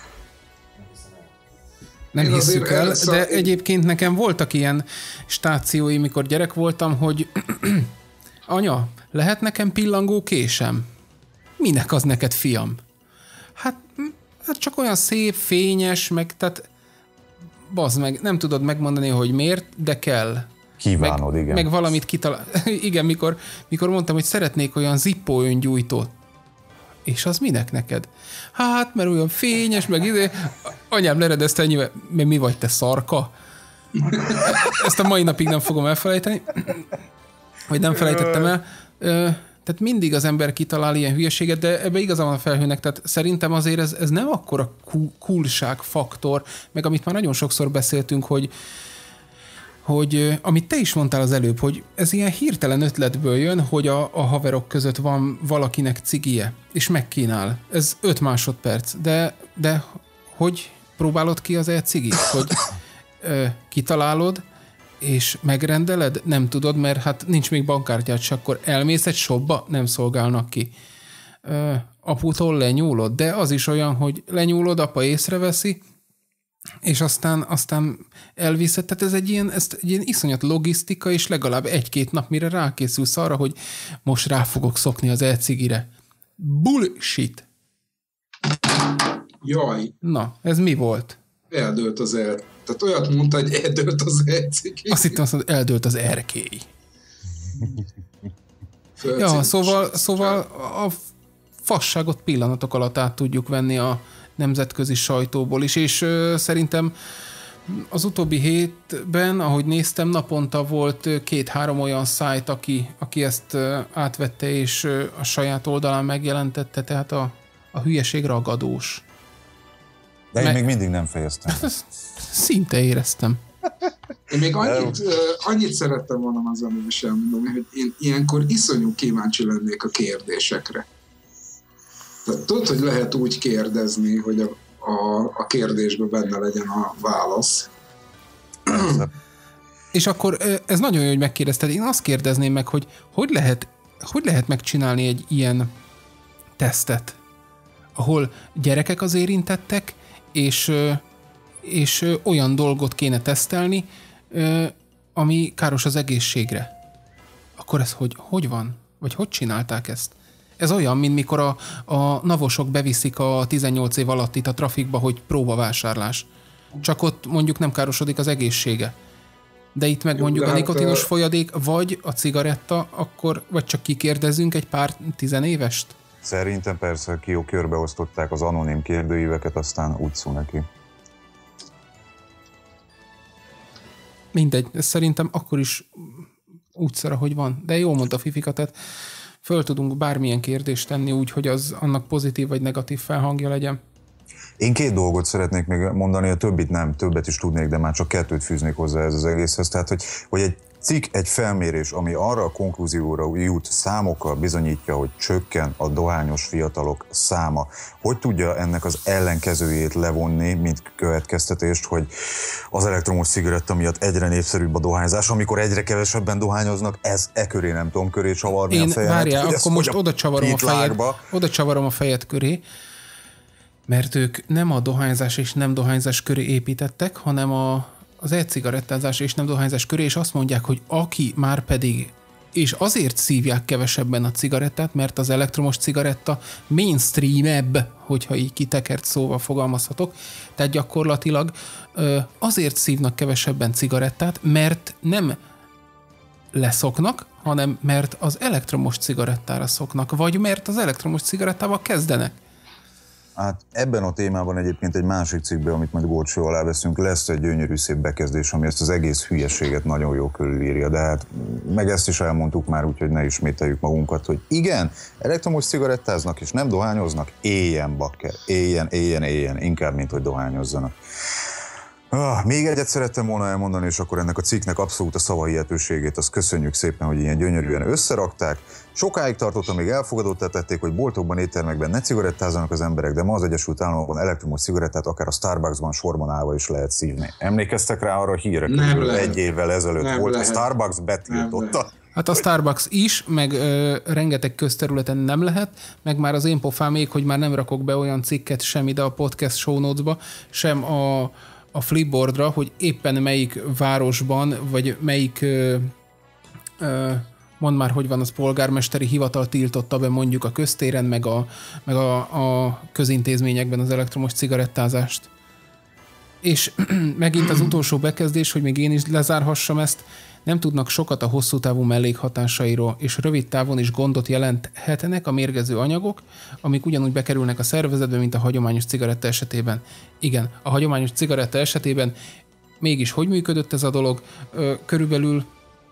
Nem hisszük el, de egyébként nekem voltak ilyen stációi, mikor gyerek voltam, hogy anya, lehet nekem pillangó késem? Minek az neked, fiam? Hát csak olyan szép, fényes, meg tehát bazd meg, nem tudod megmondani, hogy miért, de kell. Kívánod, igen. Meg valamit kitalál. Igen, mikor mondtam, hogy szeretnék olyan zippó öngyújtót. És az minek neked? Hát, mert olyan fényes, meg anyám leredezte ennyivel, mert mi vagy te, szarka? Ezt a mai napig nem fogom elfelejteni. Vagy nem felejtettem el. Tehát mindig az ember kitalál ilyen hülyeséget, de ebbe igaza van a Felhőnek. Tehát szerintem azért ez nem akkora coolság faktor, meg amit már nagyon sokszor beszéltünk, hogy amit te is mondtál az előbb, hogy ez ilyen hirtelen ötletből jön, hogy a haverok között van valakinek cigije, és megkínál. Ez 5 másodperc, de hogy próbálod ki az e-cigit? Hogy kitalálod, és megrendeled? Nem tudod, mert hát nincs még bankkártyád, és akkor elmész egy shopba, nem szolgálnak ki. Aputól lenyúlod, de az is olyan, hogy lenyúlod, apa észreveszi, és aztán elviszed. Tehát ez egy ilyen iszonyat logisztika, és legalább 1-2 nap, mire rákészülsz arra, hogy most rá fogok szokni az e-cigire. Bullshit! Jaj! Na, ez mi volt? Eldőlt az Tehát olyat mondta, hogy eldőlt az e-cigi. Azt hittem, hogy eldőlt az erkély. Ja, szóval a fasságot pillanatok alatt át tudjuk venni a nemzetközi sajtóból is, és szerintem az utóbbi hétben, ahogy néztem, naponta volt 2-3 olyan szájt, aki ezt átvette, és a saját oldalán megjelentette, tehát a hülyeség ragadós. De én még mindig nem fejeztem. Szinte éreztem. Én még annyit szerettem volna azon is elmondani, hogy én ilyenkor iszonyú kíváncsi lennék a kérdésekre. Tehát tudod, hogy lehet úgy kérdezni, hogy a kérdésben benne legyen a válasz. És akkor ez nagyon jó, hogy megkérdezted. Én azt kérdezném meg, hogy lehet megcsinálni egy ilyen tesztet, ahol gyerekek az érintettek, és olyan dolgot kéne tesztelni, ami káros az egészségre. Akkor ez hogy van? Vagy hogy csinálták ezt? Ez olyan, mint mikor a navosok beviszik a 18 év alattit a trafikba, hogy próbavásárlás. Csak ott mondjuk nem károsodik az egészsége. De itt meg mondjuk a nikotinos folyadék, vagy a cigaretta, akkor, vagy csak kikérdezünk egy pár 10 évest? Szerintem persze körbeosztották az anonim kérdőíveket, aztán úgy szól neki. Mindegy, ez szerintem akkor is úgy szar, ahogy van. De jól mondta Fifika, tehát föl tudunk bármilyen kérdést tenni úgy, hogy az annak pozitív vagy negatív felhangja legyen. Én 2 dolgot szeretnék még mondani, a többit nem, többet is tudnék, de már csak 2 fűznék hozzá ez az egészhez. Tehát, hogy egy cikk, egy felmérés, ami arra a konklúzióra jut, számokkal bizonyítja, hogy csökken a dohányos fiatalok száma. Hogy tudja ennek az ellenkezőjét levonni, mint következtetést, hogy az elektromos cigaretta miatt egyre népszerűbb a dohányzás, amikor egyre kevesebben dohányoznak, ez köré nem tudom köré csavarni a fejemet. Várjál, akkor most oda csavarom a fejed köré, mert ők nem a dohányzás és nem dohányzás köré építettek, hanem az e-cigarettázás és nem dohányzás köré, és azt mondják, hogy aki már pedig, és azért szívják kevesebben a cigarettát, mert az elektromos cigaretta mainstream-ebb, hogyha így kitekert szóval fogalmazhatok, tehát gyakorlatilag azért szívnak kevesebben cigarettát, mert nem leszoknak, hanem mert az elektromos cigarettára szoknak, vagy mert az elektromos cigarettával kezdenek. Hát ebben a témában egyébként egy másik cikkben, amit majd górcső alá veszünk, lesz egy gyönyörű szép bekezdés, ami ezt az egész hülyeséget nagyon jól körülírja, de hát meg ezt is elmondtuk már, úgyhogy ne ismételjük magunkat, hogy igen, elektromos cigarettáznak és nem dohányoznak, éljen bakker, éljen, inkább, mint hogy dohányozzanak. Még egyet szerettem volna elmondani, és akkor ennek a cikknek abszolút a szavahihetőségét, azt köszönjük szépen, hogy ilyen gyönyörűen összerakták. Sokáig tartott, amíg elfogadottá tették, hogy boltokban, éttermekben ne cigarettázzanak az emberek, de ma az Egyesült Államokban elektromos cigarettát akár a Starbucksban sorban állva is lehet szívni. Emlékeztek rá arra a hírre, hogy egy évvel ezelőtt nem volt, lehet. A Starbucks betiltotta. Hát a Starbucks is, meg rengeteg közterületen nem lehet, meg már az én pofámék, hogy már nem rakok be olyan cikket sem ide a podcast show notes-ba, sem a Flipboardra, hogy éppen melyik városban, vagy melyik, mondd már, hogy van az polgármesteri hivatal tiltotta be mondjuk a köztéren, meg a közintézményekben az elektromos cigarettázást. És megint az utolsó bekezdés, hogy még én is lezárhassam ezt, nem tudnak sokat a hosszú távú mellékhatásairól, és rövid távon is gondot jelenthetnek a mérgező anyagok, amik ugyanúgy bekerülnek a szervezetbe, mint a hagyományos cigaretta esetében. Igen, a hagyományos cigaretta esetében mégis hogy működött ez a dolog? Körülbelül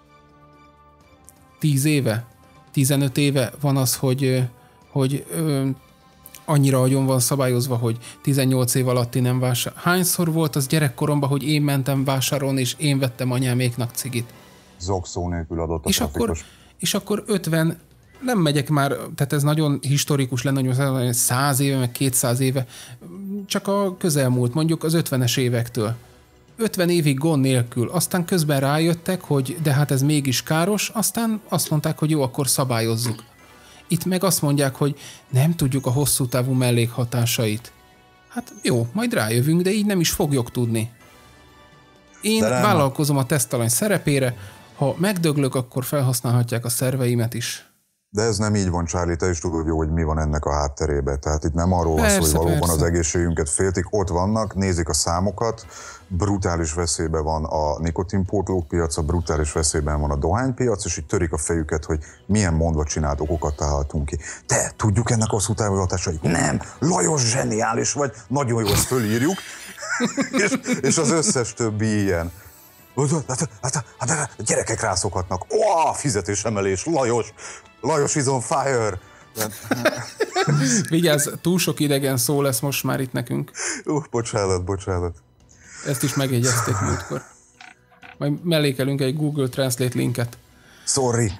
10 éve, 15 éve van az, hogy annyira agyon van szabályozva, hogy 18 év alatti nem vásárol. Hányszor volt az gyerekkoromban, hogy én mentem vásárolni, és én vettem anyáméknak cigit? Zokszó nélkül adott a és akkor 50, nem megyek már, tehát ez nagyon historikus lenne, hogy 100 éve, meg 200 éve, csak a közelmúlt, mondjuk az 50-es évektől. 50 évig gond nélkül, aztán közben rájöttek, hogy de hát ez mégis káros, aztán azt mondták, hogy jó, akkor szabályozzuk. Itt meg azt mondják, hogy nem tudjuk a hosszú távú mellékhatásait. Hát jó, majd rájövünk, de így nem is fogjuk tudni. Én vállalkozom a tesztalany szerepére, ha megdöglök, akkor felhasználhatják a szerveimet is. De ez nem így van, Charlie, te is tudod jó, hogy mi van ennek a hátterében. Tehát itt nem arról van szó, hogy valóban az egészségünket féltik, ott vannak, nézik a számokat, brutális veszélyben van a nikotinpótlók piaca, brutális veszélyben van a dohánypiac, és így törik a fejüket, hogy milyen mondva csinált okokat találtunk ki. Te, tudjuk ennek hosszú távú hatásait? Nem! Lajos, zseniális vagy, nagyon jó, ezt fölírjuk, és az összes többi ilyen. Gyerekek rászokhatnak. Fizetésemelés, Lajos is on fire. Vigyázz, túl sok idegen szó lesz most már itt nekünk. Bocsánat. Ezt is megjegyezték múltkor. Majd mellékelünk egy Google Translate linket. Sorry.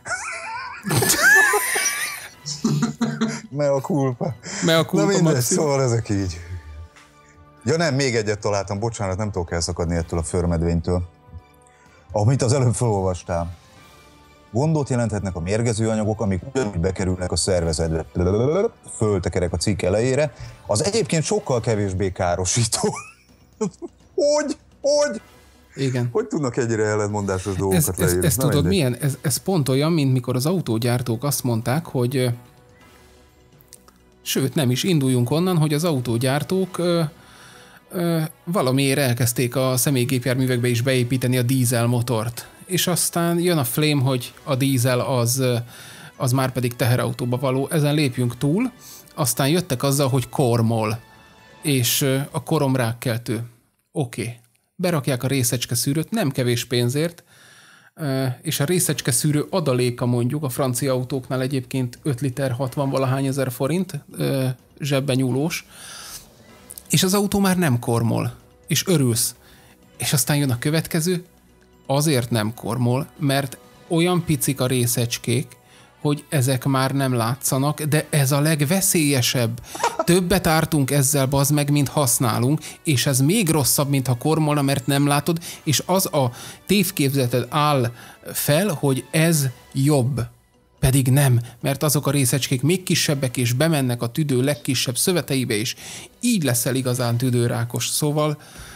Mea culpa. Na mindegy, szóval ezek így. Ja nem, még egyet találtam, bocsánat, nem tudok elszakadni ettől a förmedvénytől. Amit az előbb felolvastál. Gondot jelenthetnek a mérgező anyagok, amik ugyanúgy bekerülnek a szervezetbe. Föltekerek a cikk elejére. Az egyébként sokkal kevésbé károsító. Hogy? Igen. Hogy tudnak ennyire ellentmondásos dolgokat leírni? Ez tudod milyen? Ez pont olyan, mint mikor az autógyártók azt mondták, hogy sőt nem is, induljunk onnan, hogy az autógyártók valamiért elkezdték a személygépjárművekbe is beépíteni a dízelmotort. És aztán jön a flame, hogy a dízel az már pedig teherautóba való. Ezen lépjünk túl. Aztán jöttek azzal, hogy kormol. És a koromrákkeltő. Oké. Berakják a részecskeszűrőt, nem kevés pénzért, és a részecskeszűrő adaléka mondjuk a francia autóknál egyébként 5 liter 60-valahány ezer forint, zsebben nyúlós, és az autó már nem kormol, és örülsz. És aztán jön a következő, azért nem kormol, mert olyan picik a részecskék, hogy ezek már nem látszanak, de ez a legveszélyesebb. Többet ártunk ezzel, bazd meg, mint használunk, és ez még rosszabb, mint ha kormolna, mert nem látod, és az a tévképzeted áll fel, hogy ez jobb. Pedig nem, mert azok a részecskék még kisebbek, és bemennek a tüdő legkisebb szöveteibe, és így leszel igazán tüdőrákos. Szóval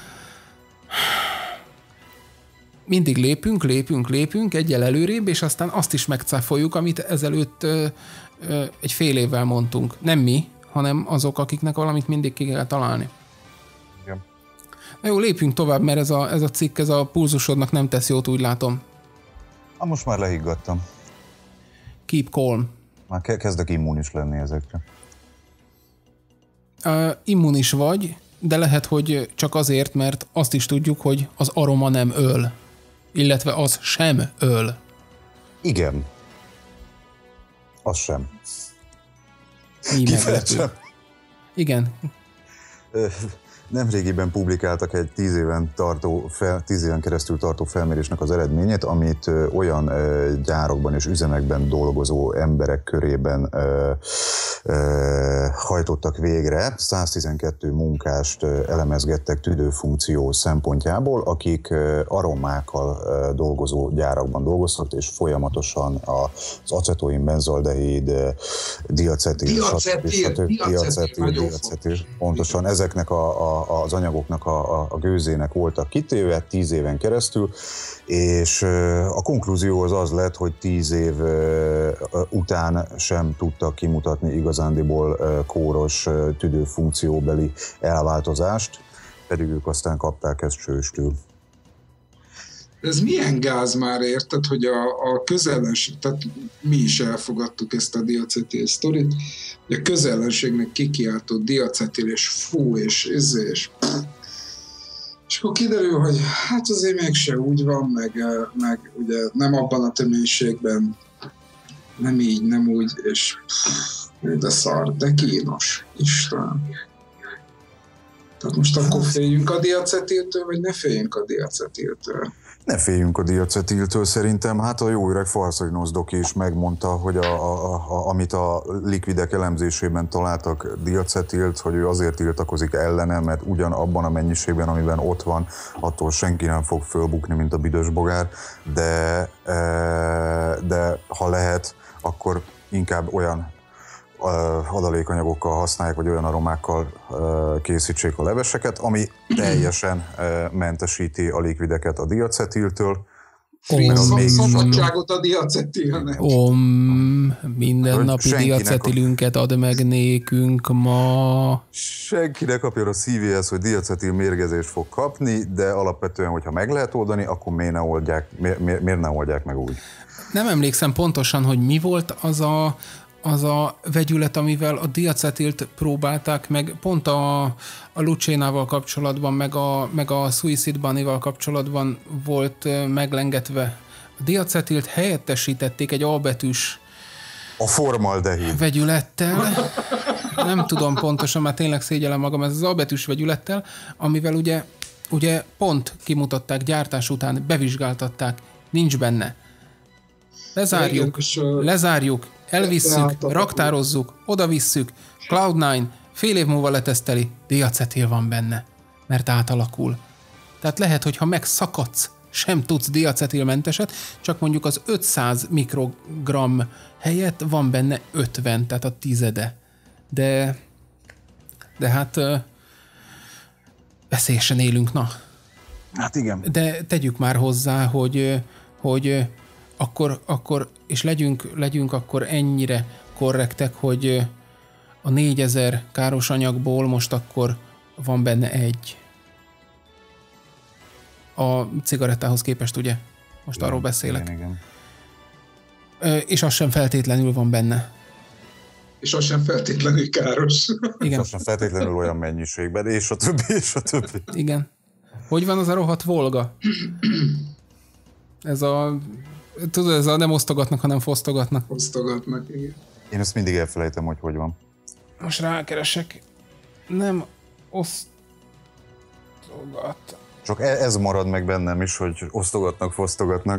mindig lépünk egyel előrébb, és aztán azt is megcáfoljuk, amit ezelőtt egy fél évvel mondtunk. Nem mi, hanem azok, akiknek valamit mindig ki kell találni. Igen. Na jó, lépjünk tovább, mert ez a cikk, ez a pulzusodnak nem tesz jót, úgy látom. Most már lehiggadtam. Keep calm. Már kezdek immunis lenni ezekre. Immunis vagy, de lehet, hogy csak azért, mert azt is tudjuk, hogy az aroma nem öl. Illetve az sem öl. Igen. Az sem. Mi meglepő. Igen. Nemrégiben publikáltak egy 10 éven keresztül tartó felmérésnek az eredményét, amit olyan gyárakban és üzemekben dolgozó emberek körében hajtottak végre. 112 munkást elemezgettek tüdőfunkció szempontjából, akik aromákkal dolgozó gyárakban dolgoztak, és folyamatosan az acetoin, benzaldehid, diacetil, pontosan ezeknek az anyagoknak a gőzének voltak kitéve 10 éven keresztül, és a konklúzió az lett, hogy 10 év után sem tudtak kimutatni igazándiból kóros tüdőfunkcióbeli elváltozást, pedig ők aztán kapták ezt sőstül. Ez milyen gáz már, érted, hogy a közellenség, tehát mi is elfogadtuk ezt a diacetil sztorit, hogy a közellenségnek kikiáltott diacetil, és fú, és akkor kiderül, hogy hát azért mégse úgy van, meg ugye nem abban a töménységben, nem így, nem úgy, és de szar, de kínos, Isten. Tehát most akkor féljünk a diacetiltől, vagy ne féljünk a diacetiltől? Ne féljünk a diacetiltől szerintem. Hát a jó öreg Farszagynósz doki is megmondta, hogy amit a likvidek elemzésében találtak diacetilt, hogy ő azért tiltakozik ellene, mert ugyanabban a mennyiségben, amiben ott van, attól senki nem fog fölbukni, mint a büdös bogár, de ha lehet, akkor inkább olyan adalékanyagokkal használják, vagy olyan aromákkal készítsék a leveseket, ami teljesen mentesíti a likvideket a diacetiltől. Szabadságot a diacetilnek. Mindennapi diacetilünket ad meg nékünk ma. Senki ne kapjon a szívéhez, hogy diacetil mérgezést fog kapni, de alapvetően, hogyha meg lehet oldani, akkor miért ne oldják meg úgy? Nem emlékszem pontosan, hogy mi volt az a vegyület, amivel a diacetilt próbálták meg, pont a Lucénával kapcsolatban, meg a Suicide Bunny-val kapcsolatban volt meglengetve. A diacetilt helyettesítették egy A betűs a formaldehid vegyülettel. Nem tudom pontosan, már tényleg szégyellem magam, ez az A betűs vegyülettel, amivel ugye pont kimutatták gyártás után, bevizsgáltatták, nincs benne. Lezárjuk, elvisszük, raktározzuk, odavisszük, Cloud9 fél év múlva leteszteli, diacetil van benne, mert átalakul. Tehát lehet, hogy ha megszakadsz, sem tudsz diacetilmenteset, csak mondjuk az 500 mikrogram helyett van benne 50, tehát a 10-e. De hát veszélyesen élünk, na. Hát igen. De tegyük már hozzá, hogy akkor és legyünk akkor ennyire korrektek, hogy a 4000 káros anyagból most akkor van benne egy. A cigarettához képest, ugye? Most igen, arról beszélek. Igen. És az sem feltétlenül van benne. És az sem feltétlenül káros. Igen. Az sem feltétlenül olyan mennyiségben, és a többi. Igen. Hogy van az a rohadt Volga? Ez a nem osztogatnak, hanem fosztogatnak. Fosztogatnak, igen. Én ezt mindig elfelejtem, hogy van. Most rákeresek. Nem osztogat. Csak ez marad meg bennem is, hogy osztogatnak, fosztogatnak.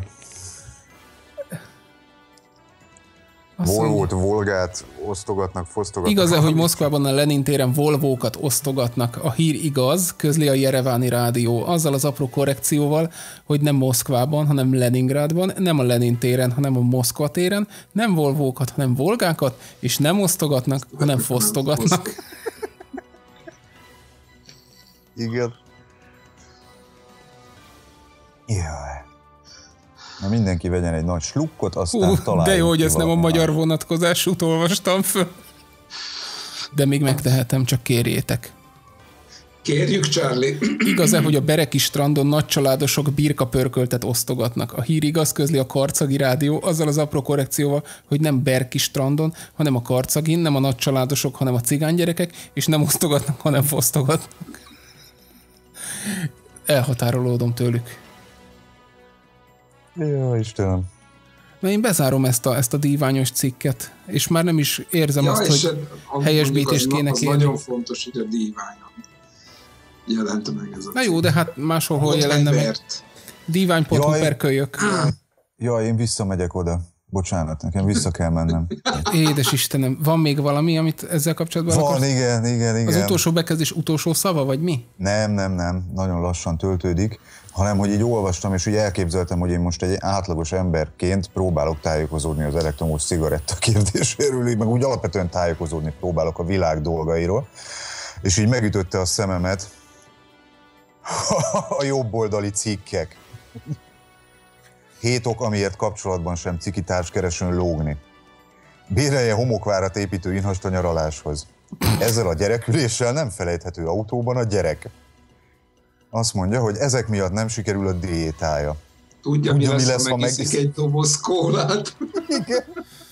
Volvót, Volgát osztogatnak, fosztogatnak. Igaz-e, hogy Moszkvában a Lenin téren Volvókat osztogatnak? A hír igaz, közli a Jereváni rádió. Azzal az apró korrekcióval, hogy nem Moszkvában, hanem Leningrádban, nem a Lenin téren, hanem a Moszkva téren, nem Volvókat, hanem Volgákat, és nem osztogatnak, hanem fosztogatnak. Igen. Jaj. Na mindenki vegyen egy nagy slukkot, aztán találjuk. De jó, hogy ezt nem a magyar vonatkozásút olvastam föl. De még megtehetem, csak kérjétek. Kérjük, Charlie. Igaz-e, hogy a Bereki strandon nagycsaládosok birkapörköltet osztogatnak? A hír igaz, közli a Karcagi Rádió, azzal az apró korrekcióval, hogy nem Berki strandon, hanem a Karcagin, nem a nagycsaládosok, hanem a cigánygyerekek, és nem osztogatnak, hanem fosztogatnak. Elhatárolódom tőlük. Jó, Istenem. Mert én bezárom ezt a díványos cikket, és már nem is érzem azt, hogy helyesbítést kéne kérni. Az nagyon fontos, hogy a díványon jelent meg ez a Na jó, de hát máshol jelenne meg. Dívány.hu per kölyök. Jaj, én visszamegyek oda. Bocsánat, nekem vissza kell mennem. Édes Istenem, van még valami, amit ezzel kapcsolatban akarsz? Van, igen. Az utolsó bekezdés utolsó szava, vagy mi? Nem. Nagyon lassan töltődik, hanem, hogy így olvastam, és úgy elképzeltem, hogy én most egy átlagos emberként próbálok tájékozódni az elektromos cigaretta kérdéséről, meg úgy alapvetően tájékozódni próbálok a világ dolgairól, és így megütötte a szememet a jobboldali cikkek. 7 ok, amiért kapcsolatban sem cikitárs keresőn lógni. Bérelje homokvárat építő inhast a nyaraláshoz. Ezzel a gyereküléssel nem felejthető autóban a gyerek. Azt mondja, hogy ezek miatt nem sikerül a diétája. Tudja, mi lesz, ha megiszik egy doboz kólát. Igen.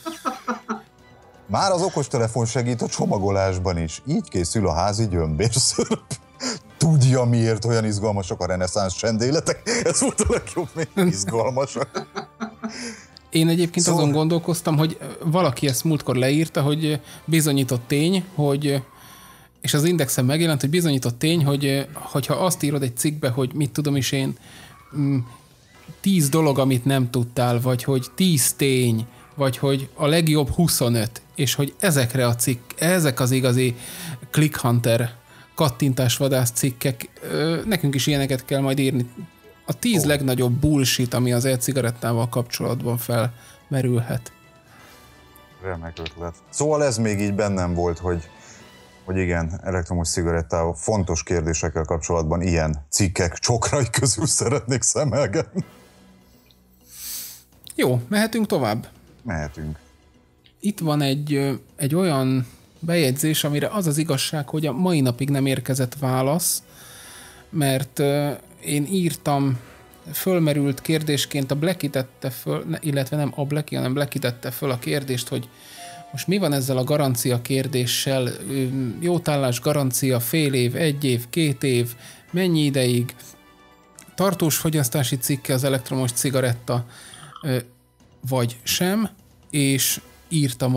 Már az okostelefon segít a csomagolásban is. Így készül a házi gyömbérszörp. Tudja, miért olyan izgalmasak a reneszánsz csendéletek? Ez volt a legjobb, még izgalmasak. Én egyébként azon gondolkoztam, hogy valaki ezt múltkor leírta, hogy bizonyított tény, hogy, és az Indexen megjelent, hogy bizonyított tény, hogy ha azt írod egy cikkbe, hogy mit tudom is én, 10 dolog, amit nem tudtál, vagy hogy 10 tény, vagy hogy a legjobb 25, és hogy ezek az igazi ClickHunter kattintásvadász cikkek, nekünk is ilyeneket kell majd írni. A 10 legnagyobb bullshit, ami az e-cigarettával kapcsolatban felmerülhet. Remek ötlet. Szóval ez még így bennem volt, hogy igen, elektromos cigarettával fontos kérdésekkel kapcsolatban ilyen cikkek csokrai közül szeretnék szemelgetni. Jó, mehetünk tovább? Mehetünk. Itt van egy olyan bejegyzés, amire az az igazság, hogy a mai napig nem érkezett válasz, mert én írtam, fölmerült kérdésként, a Blacky tette föl, illetve nem a Blacky, hanem Blacky tette föl a kérdést, hogy most mi van ezzel a garancia kérdéssel, jótállás garancia, fél év, 1 év, 2 év, mennyi ideig, tartós fogyasztási cikke az elektromos cigaretta, vagy sem, és írtam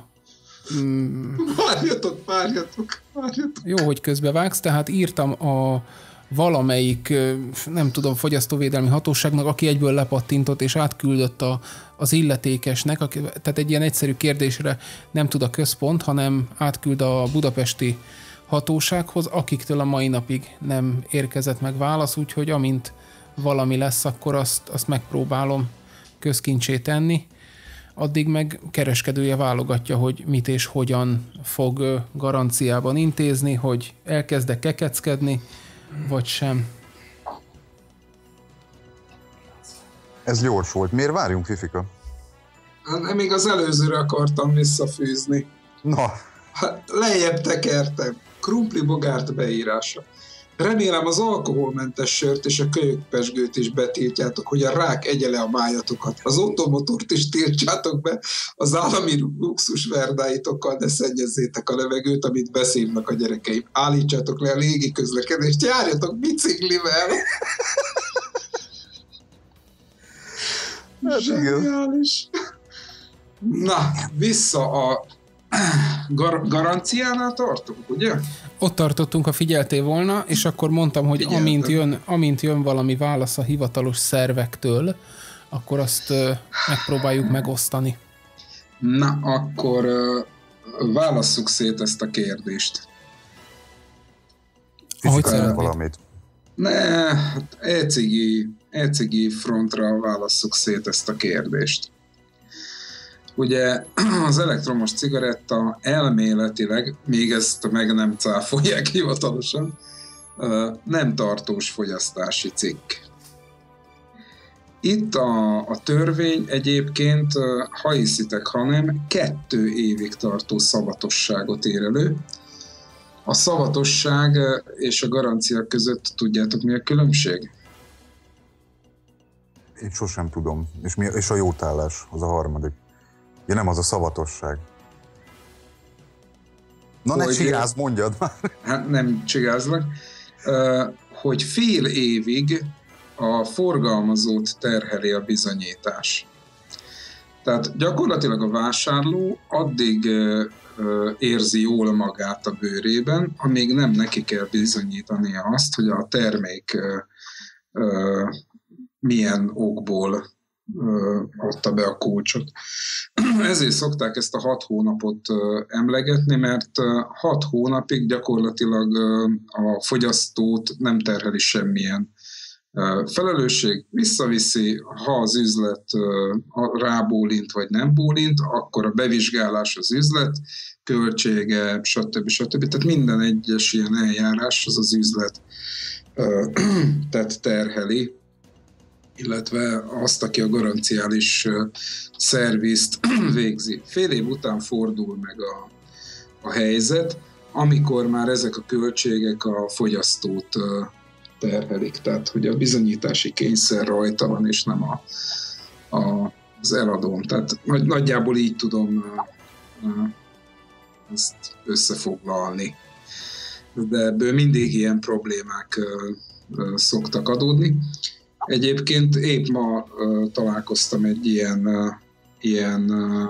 Várjatok. Jó, hogy közbevágsz, tehát írtam a valamelyik, nem tudom, fogyasztóvédelmi hatóságnak, aki egyből lepattintott és átküldött az illetékesnek, tehát egy ilyen egyszerű kérdésre nem tud a központ, hanem átküld a budapesti hatósághoz, akiktől a mai napig nem érkezett meg válasz, úgyhogy amint valami lesz, akkor azt megpróbálom közkincsé tenni. Addig meg kereskedője válogatja, hogy mit és hogyan fog garanciában intézni, hogy elkezd-e kekeckedni, vagy sem. Ez gyors volt. Miért várjunk, Fifika? Hát, még az előzőre akartam visszafűzni. Na. Hát, lejjebb tekertem. Krumpli Bogart beírása. Remélem az alkoholmentes sört és a kölyökpezsgőt is betiltjátok, hogy a rák egye le a májatokat. Az automotort is tiltsátok be, az állami luxusverdáitokkal, de szennyezzétek a levegőt, amit beszívnak a gyerekeim. Állítsátok le a légi közlekedést, járjatok biciklivel! Zseniális! Na, vissza a garanciánál tartunk, ugye? Ott tartottunk, ha figyeltél volna, és akkor mondtam, hogy amint jön valami válasz a hivatalos szervektől, akkor azt megpróbáljuk megosztani. Na, akkor válasszuk szét ezt a kérdést. Ahogy szeretnéd. Valamit. Ne, e-cigi frontra válasszuk szét ezt a kérdést. Ugye az elektromos cigaretta elméletileg, még ezt meg nem cáfolják hivatalosan, nem tartós fogyasztási cikk. Itt a törvény egyébként, ha hiszitek, hanem 2 évig tartó szabatosságot ér elő, A szavatosság és a garancia között tudjátok, mi a különbség? Én sosem tudom. És a jótállás, az a harmadik. Ja, nem, az a szavatosság. Na ne csigázz, mondjad már. Hát nem csigázlak. Hogy fél évig a forgalmazót terheli a bizonyítás. Tehát gyakorlatilag a vásárló addig érzi jól magát a bőrében, amíg nem neki kell bizonyítania azt, hogy a termék milyen okból adta be a kulcsot. Ezért szokták ezt a 6 hónapot emlegetni, mert 6 hónapig gyakorlatilag a fogyasztót nem terheli semmilyen felelősség, visszaviszi, ha az üzlet rábólint vagy nem bólint, akkor a bevizsgálás az üzlet, költsége, stb. Tehát minden egyes ilyen eljárás az üzlet tehát terheli, illetve azt, aki a garanciális szervizt végzi. Fél év után fordul meg a helyzet, amikor már ezek a költségek a fogyasztót terhelik. Tehát, hogy a bizonyítási kényszer rajta van, és nem az eladón. Tehát nagyjából így tudom ezt összefoglalni. De ebből mindig ilyen problémák szoktak adódni. Egyébként épp ma találkoztam egy ilyen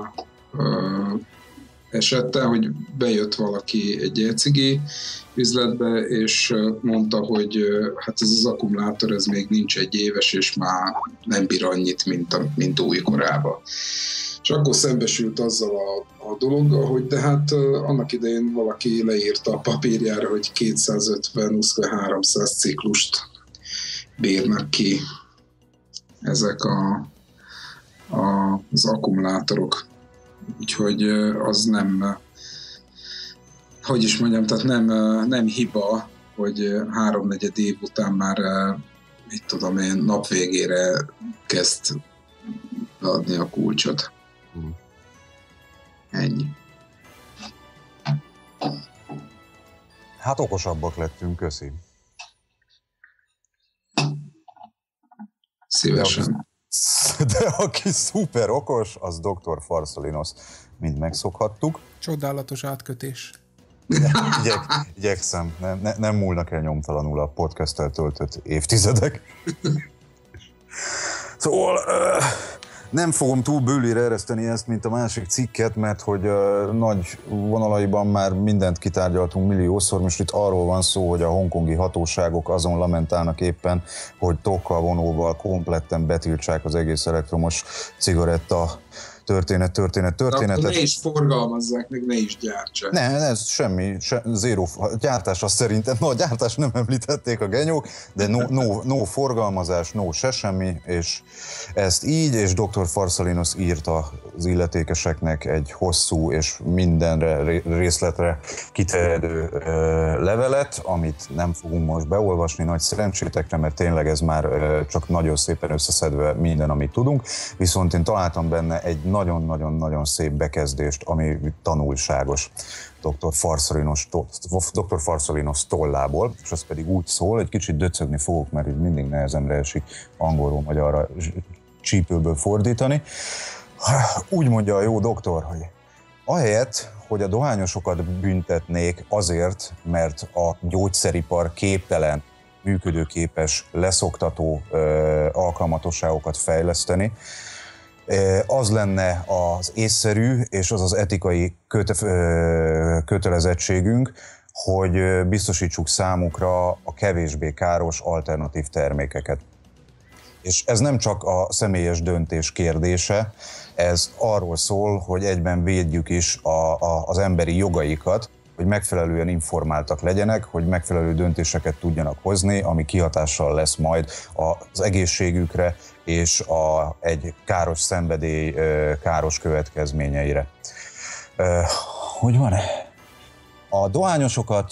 esettel, hogy bejött valaki egy e-cigi üzletbe, és mondta, hogy hát ez az akkumulátor, ez még nincs 1 éves, és már nem bír annyit, mint újkorában. És akkor szembesült azzal a dologgal, hogy de hát annak idején valaki leírta a papírjára, hogy 250-300 ciklust bírnak ki ezek az akkumulátorok. Úgyhogy az nem, hogy is mondjam, tehát nem hiba, hogy 3-4 év után már, mit tudom én, nap végére kezd adni a kulcsot. Ennyi. Hát okosabbak lettünk, köszi. Szívesen. De aki szuper okos, az Dr. Farszalinos, mint megszokhattuk. Csodálatos átkötés. Igyekszem, nem múlnak el nyomtalanul a podcasttel töltött évtizedek. Szóval nem fogom túl bőlére ereszteni ezt, mint a másik cikket, mert hogy nagy vonalaiban már mindent kitárgyaltunk milliószor. Most itt arról van szó, hogy a hongkongi hatóságok azon lamentálnak éppen, hogy tokkal vonóval kompletten betiltsák az egész elektromos cigaretta történetet. Akkor ne is forgalmazzák, még ne is gyártsák. Ez semmi, zéró gyártás az szerintem, a gyártás nem említették a genyók, de no forgalmazás, se semmi, és ezt így, és Dr. Farszalinos írta az illetékeseknek egy hosszú és mindenre részletre kiterjedő levelet, amit nem fogunk most beolvasni nagy szerencsétekre, mert tényleg ez már csak nagyon szépen összeszedve minden, amit tudunk, viszont én találtam benne egy nagyon-nagyon-nagyon szép bekezdést, ami tanulságos Dr. Farszalinos tollából, és az pedig úgy szól, egy kicsit döcögni fogok, mert így mindig nehezemre esik angolról magyarra csípőből fordítani. Úgy mondja a jó doktor, hogy ahelyett, hogy a dohányosokat büntetnék azért, mert a gyógyszeripar képtelen, működőképes, leszoktató alkalmatosságokat fejleszteni, az lenne az észszerű és az az etikai kötelezettségünk, hogy biztosítsuk számukra a kevésbé káros alternatív termékeket. És ez nem csak a személyes döntés kérdése, ez arról szól, hogy egyben védjük is az emberi jogaikat, hogy megfelelően informáltak legyenek, hogy megfelelő döntéseket tudjanak hozni, ami kihatással lesz majd az egészségükre és egy káros szenvedély káros következményeire. Hogy van? A dohányosokat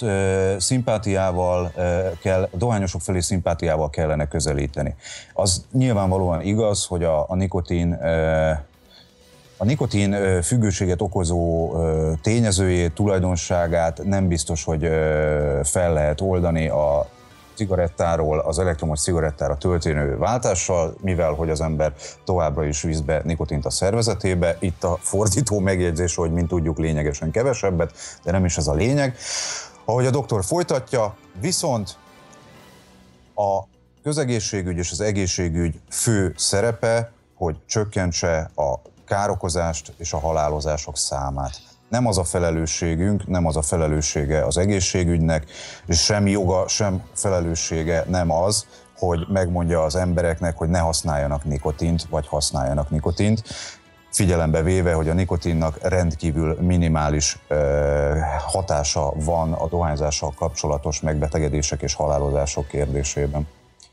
dohányosok felé szimpátiával kellene közelíteni. Az nyilvánvalóan igaz, hogy a A nikotin függőséget okozó tényezőjét, tulajdonságát nem biztos, hogy fel lehet oldani a cigarettáról az elektromos cigarettára történő váltással, mivel hogy az ember továbbra is visz be nikotint a szervezetébe. Itt a fordító megjegyzés, hogy mint tudjuk lényegesen kevesebbet, de nem is ez a lényeg. Ahogy a doktor folytatja, viszont a közegészségügy és az egészségügy fő szerepe, hogy csökkentse a károkozást és a halálozások számát. Nem az a felelősségünk, nem az a felelőssége az egészségügynek, és sem joga, sem felelőssége nem az, hogy megmondja az embereknek, hogy ne használjanak nikotint, vagy használjanak nikotint, figyelembe véve, hogy a nikotinnak rendkívül minimális hatása van a dohányzással kapcsolatos megbetegedések és halálozások kérdésében.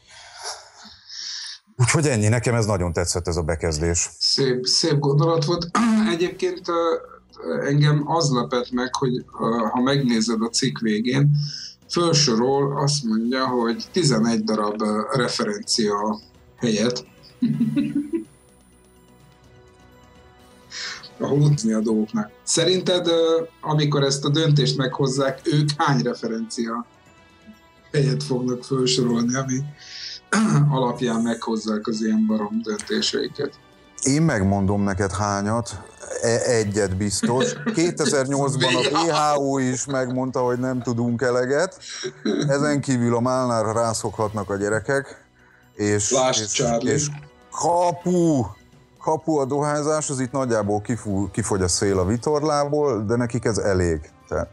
Úgyhogy ennyi, nekem ez nagyon tetszett ez a bekezdés. Szép gondolat volt. Egyébként engem az lepett meg, hogy ha megnézed a cikk végén, felsorol, azt mondja, hogy 11 darab referencia helyet, ahol utni a dolgoknak. Szerinted, amikor ezt a döntést meghozzák, ők hány referencia helyet fognak felsorolni, ami alapján meghozzák az ilyen barom döntéseiket? Én megmondom neked hányat, egyet biztos. 2008-ban a WHO is megmondta, hogy nem tudunk eleget. Ezen kívül a málnára rászokhatnak a gyerekek. És kapu a dohányzás, az itt nagyjából kifogy a szél a vitorlából, de nekik ez elég. Tehát,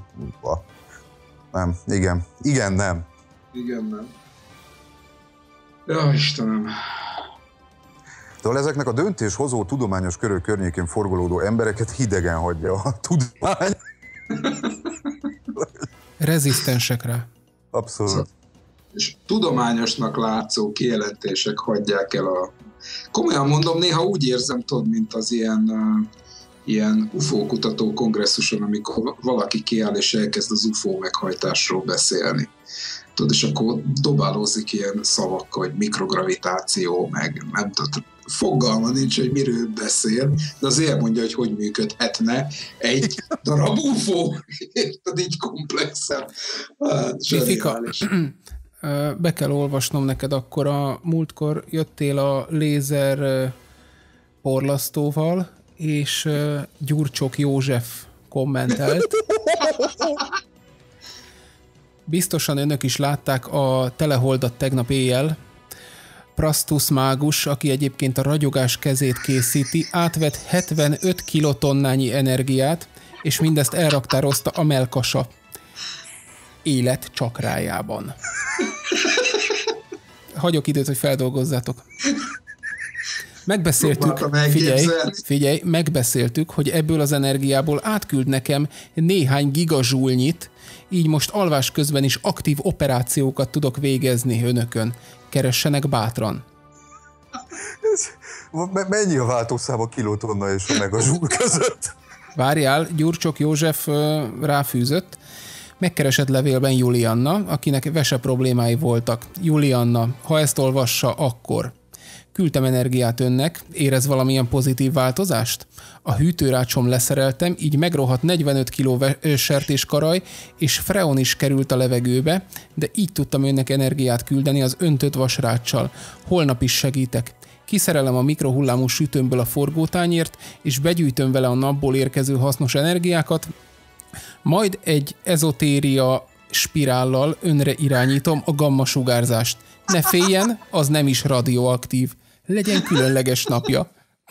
nem. Igen, nem. Ja, Istenem. De ezeknek a döntéshozó tudományos körök környékén forgolódó embereket hidegen hagyja a tudomány. Rezisztensek rá. Abszolút. És tudományosnak látszó kijelentések hagyják el a... Komolyan mondom, néha úgy érzem, tudod, mint az ilyen UFO kutató kongresszuson, amikor valaki kiáll és elkezd az UFO meghajtásról beszélni. Tudod, és akkor dobálózik ilyen szavakkal, hogy mikrogravitáció, meg nem tudom, fogalma nincs, hogy miről beszél, de azért mondja, hogy működhetne egy darab UFO, érted, így komplexen. Fika, be kell olvasnom neked, akkor a múltkor jöttél a lézer porlasztóval, és Gyurcsok József kommentelt. Biztosan önök is látták a teleholdat tegnap éjjel. Prastus mágus, aki egyébként a ragyogás kezét készíti, átvett 75 kilotonnányi energiát, és mindezt elraktározta a mellkasa élet csakrájában. Hagyok időt, hogy feldolgozzátok. Megbeszéltük, figyelj, megbeszéltük, hogy ebből az energiából átküld nekem néhány gigazsúlnyit, így most alvás közben is aktív operációkat tudok végezni önökön. Keressenek bátran. Mennyi a váltószám a kilotonna és a megazsúl között? Várjál, Gyurcsok József ráfűzött. Megkeresett levélben Julianna, akinek vese problémái voltak. Julianna, ha ezt olvassa, akkor... Küldtem energiát önnek, érez valamilyen pozitív változást? A hűtőrácsom leszereltem, így megrohadt 45 kg sertéskaraj, és freon is került a levegőbe, de így tudtam önnek energiát küldeni az öntött vasráccsal. Holnap is segítek. Kiszerelem a mikrohullámú sütőmből a forgótányért, és begyűjtöm vele a napból érkező hasznos energiákat, majd egy ezotéria spirállal önre irányítom a gammasugárzást. Ne féljen, az nem is radioaktív. Legyen különleges napja.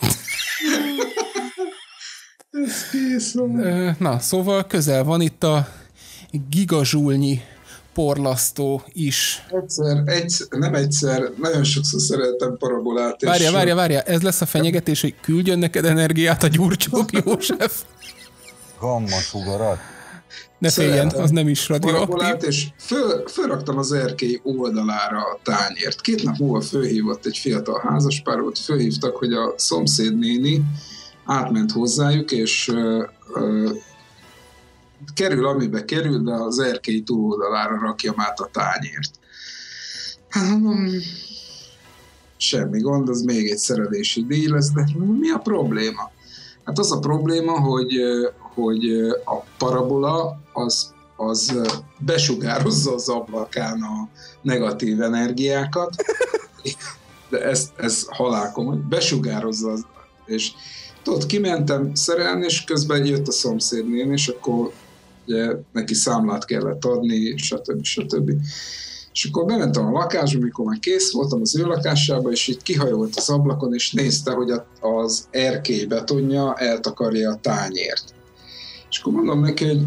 Na, szóval közel van itt a gigazsúlnyi porlasztó is. Nem egyszer, nagyon sokszor szeretem parabolát. Várja, ez lesz a fenyegetés, hogy küldjön neked energiát a Gyurcsok József. Gammasugarat. Ne féljen, az nem is radioaktív. És fölraktam az erkély oldalára a tányért. 2 nap múlva fölhívott egy fiatal házaspárt, fölhívtak, hogy a szomszédnéni átment hozzájuk, és kerül, amibe kerül, de az erkély túloldalára rakjam át a tányért. Semmi gond, az még egy szerelési díj lesz, de mi a probléma? Hát az a probléma, hogy a parabola az besugározza az ablakán a negatív energiákat, de ez halálkomoly, besugározza, és tudod, kimentem szerelni, és közben jött a szomszédnén, és akkor ugye, neki számlát kellett adni, stb. És akkor bementem a lakásba, amikor már kész voltam az ő lakásába, és így kihajolt az ablakon, és nézte, hogy az erkély betonja eltakarja a tányért. És akkor mondom neki, hogy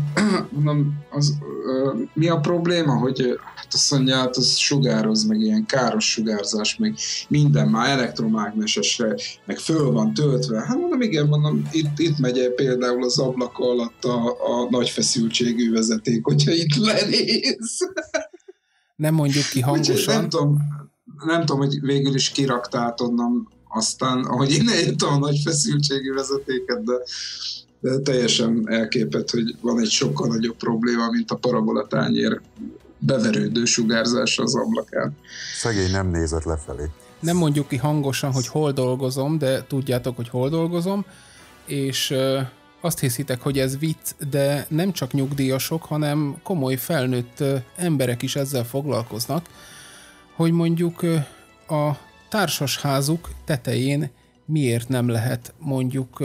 mi a probléma, hogy hát azt mondja, hát az sugároz, meg ilyen káros sugárzás, meg minden már elektromágnesesre, meg föl van töltve. Hát mondom, igen, itt megy például az ablak alatt a nagy feszültségű vezeték, hogyha itt lenéz. Nem mondjuk ki hangosan. Nem tudom, hogy végül is kiraktát onnan aztán, ahogy én eljöttem a nagy feszültségű vezetéket, de teljesen elképett, hogy van egy sokkal nagyobb probléma, mint a parabolatányér beverődő sugárzása az ablakán. Szegény nem nézett lefelé. Nem mondjuk ki hangosan, hogy hol dolgozom, de tudjátok, hogy hol dolgozom, és azt hiszitek, hogy ez vicc, de nem csak nyugdíjasok, hanem komoly felnőtt emberek is ezzel foglalkoznak, hogy mondjuk a társasházuk tetején miért nem lehet mondjuk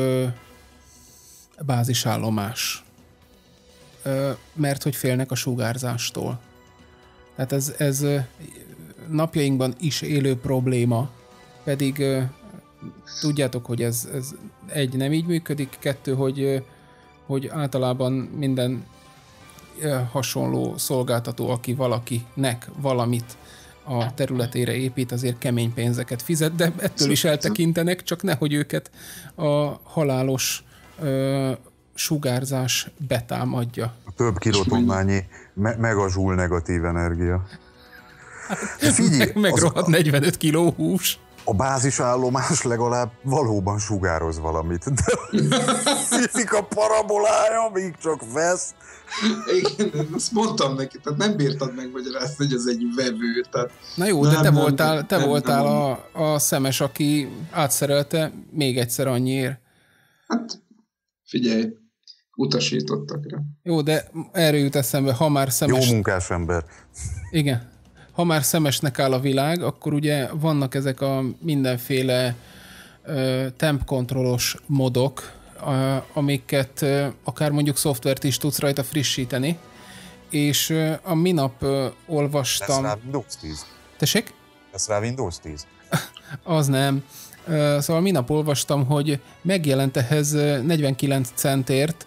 bázisállomás. Mert hogy félnek a sugárzástól. Tehát ez napjainkban is élő probléma, pedig tudjátok, hogy ez egy, nem így működik, kettő, hogy általában minden hasonló szolgáltató, aki valakinek valamit a területére épít, azért kemény pénzeket fizet, de ettől is eltekintenek, csak nehogy őket a halálos sugárzás betámadja. A több kilotonmányi megazsul negatív energia. Figyelj, megrohadt 45 kiló hús. A bázisállomás legalább valóban sugároz valamit, de a parabolája még csak vesz. Igen, azt mondtam neki, tehát nem bírtad megmagyarázni, hogy ez egy vevő. Tehát na jó, de te voltál a szemes, aki átszerelte még egyszer annyiért. Hát figyelj, utasítottak rá. Jó, de erről jut eszembe, ha már szemes... Jó munkás ember. Igen. Ha már szemesnek áll a világ, akkor ugye vannak ezek a mindenféle tempkontrollos modok, amiket akár mondjuk szoftvert is tudsz rajta frissíteni, és a minap olvastam... Lesz rá Windows 10? Tessék? Lesz rá Windows 10? Az nem. Szóval minap olvastam, hogy megjelent ehhez 49 centért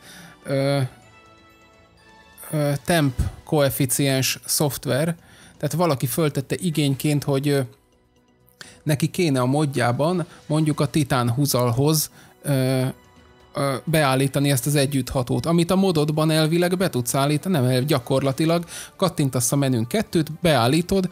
temp koeficiens szoftver, tehát valaki föltette igényként, hogy neki kéne a modjában mondjuk a Titán húzalhoz beállítani ezt az együtthatót, amit a mododban elvileg be tudsz állítani, nem gyakorlatilag kattintasz a menün 2-t, beállítod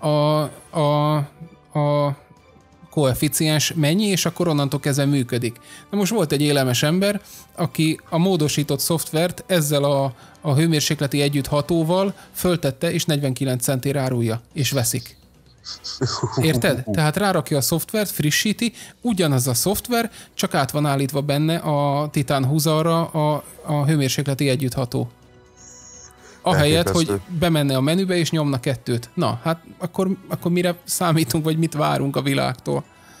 a koeficiens mennyi, és akkor onnantól kezdve működik. Na most volt egy élemes ember, aki a módosított szoftvert ezzel a hőmérsékleti együtthatóval föltette, és 49 centért árulja, és veszik. Érted? Tehát rárakja a szoftvert, frissíti, ugyanaz a szoftver, csak át van állítva benne a Titán húzalra a hőmérsékleti együttható. Ahelyett, hogy bemenne a menübe és nyomna 2-t. Na, hát akkor mire számítunk, vagy mit várunk a világtól?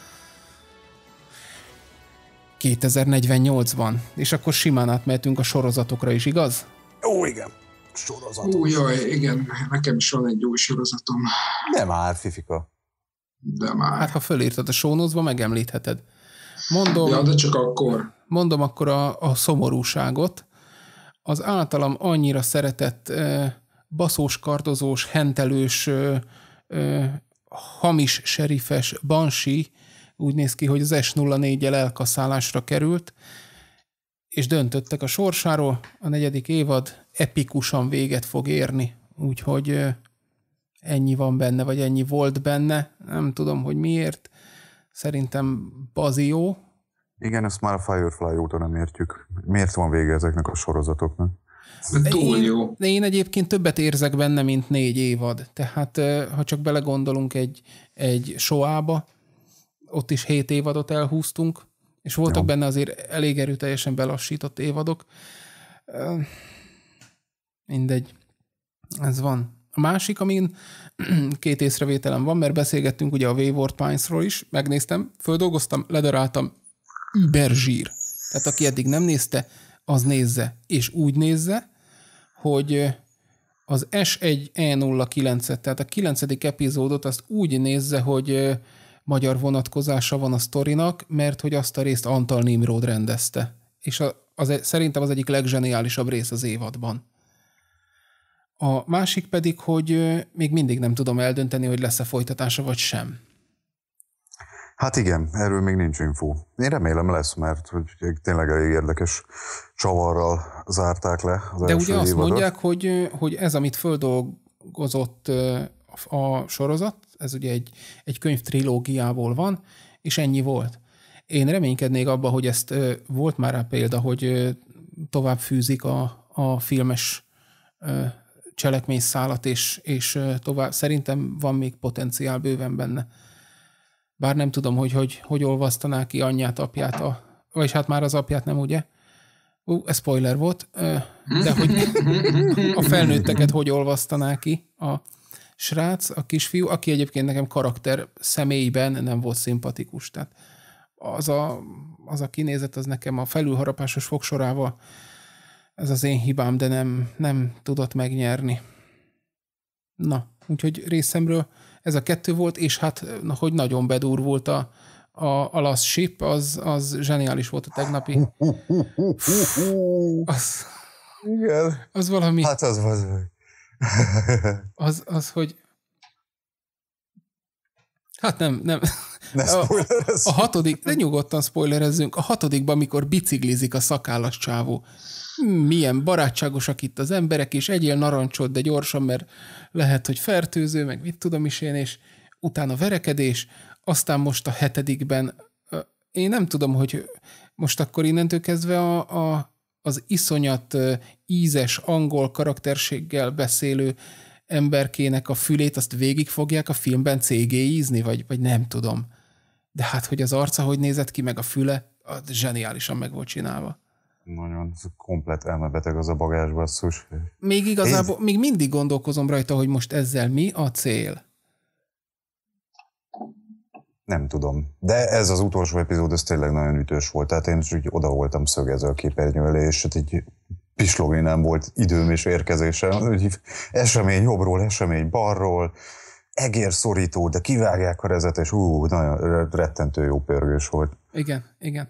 2048-ban. És akkor simán átmehetünk a sorozatokra is, igaz? Ó, igen. Sorozatok. Jaj, igen, nekem is van egy új sorozatom. De már, Fifika. De már. Hát, ha fölírtad a show notes-ba, megemlítheted. Mondom, ja, de csak akkor. Mondom akkor a szomorúságot. Az általam annyira szeretett baszós, kardozós, hentelős, hamis serifes Banshee úgy néz ki, hogy az S04-jel elkasszálásra került, és döntöttek a sorsáról. A 4. évad epikusan véget fog érni, úgyhogy ennyi van benne, vagy ennyi volt benne. Nem tudom, hogy miért. Szerintem bazió. Igen, ezt már a Firefly óta nem értjük. Miért van vége ezeknek a sorozatoknak? Túl jó. Én egyébként többet érzek benne, mint 4 évad. Tehát ha csak belegondolunk egy Shoah-ba, ott is 7 évadot elhúztunk, És voltak benne azért elég erőteljesen belassított évadok. Mindegy. Ez van. A másik, amin 2 észrevételem van, mert beszélgettünk ugye a Wayward Pines-ról is, megnéztem, földolgoztam, ledaráltam, überzsír. Tehát aki eddig nem nézte, az nézze, és úgy nézze, hogy az S1E09-et, tehát a 9. epizódot azt úgy nézze, hogy magyar vonatkozása van a sztorinak, mert hogy azt a részt Antal Nimród rendezte. És szerintem az egyik legzseniálisabb rész az évadban. A másik pedig, hogy még mindig nem tudom eldönteni, hogy lesz-e folytatása vagy sem. Hát igen, erről még nincs infó. Én remélem lesz, mert hogy tényleg elég érdekes csavarral zárták le az De első ugye azt évadot. mondják, hogy ez, amit földolgozott a sorozat, ez ugye egy könyv trilógiából van, és ennyi volt. Én reménykednék abba, hogy ezt volt már rá példa, hogy tovább fűzik a filmes cselekményszálat, és tovább. Szerintem van még potenciál bőven benne. Bár nem tudom, hogy olvasztaná ki anyját, apját, vagyis hát már az apját nem, ugye? Ez spoiler volt, de hogy a felnőtteket hogy olvasztaná ki a srác, a kisfiú, aki egyébként nekem karakter személyben nem volt szimpatikus. Tehát az a kinézet, az nekem a felülharapásos fogsorával, ez az én hibám, de nem tudott megnyerni. Na, úgyhogy részemről ez a 2 volt, és hát, hogy nagyon bedurvult a Last Ship, az zseniális volt a tegnapi. Igen. Az valami... Hát az az, hogy... Hát nem. Ne spoilerezzünk. A 6. de nyugodtan spoilerezzünk. A 6. amikor biciklizik a szakállas csávó. Milyen barátságosak itt az emberek, és egyél narancsot, de gyorsan, mert lehet, hogy fertőző, meg mit tudom is én, és utána verekedés, aztán most a 7. Én nem tudom, hogy most akkor innentől kezdve az iszonyat ízes angol karakterséggel beszélő emberkének a fülét, azt végig fogják a filmben CG-ízni, vagy nem tudom. De hát, hogy az arca hogy nézett ki, meg a füle, az zseniálisan meg volt csinálva. Nagyon komplet elmebeteg az a bagázs, basszus. Még igazából, még mindig gondolkozom rajta, hogy most ezzel mi a cél. Nem tudom. De ez az utolsó epizód, ez tényleg nagyon ütős volt. Tehát én úgy oda voltam szögezve a képernyő elé, és így pislogni nem volt időm és érkezésem. Esemény jobbról, esemény balról, egérszorító, de kivágják a rezet, és nagyon rettentő jó pörgős volt. Igen.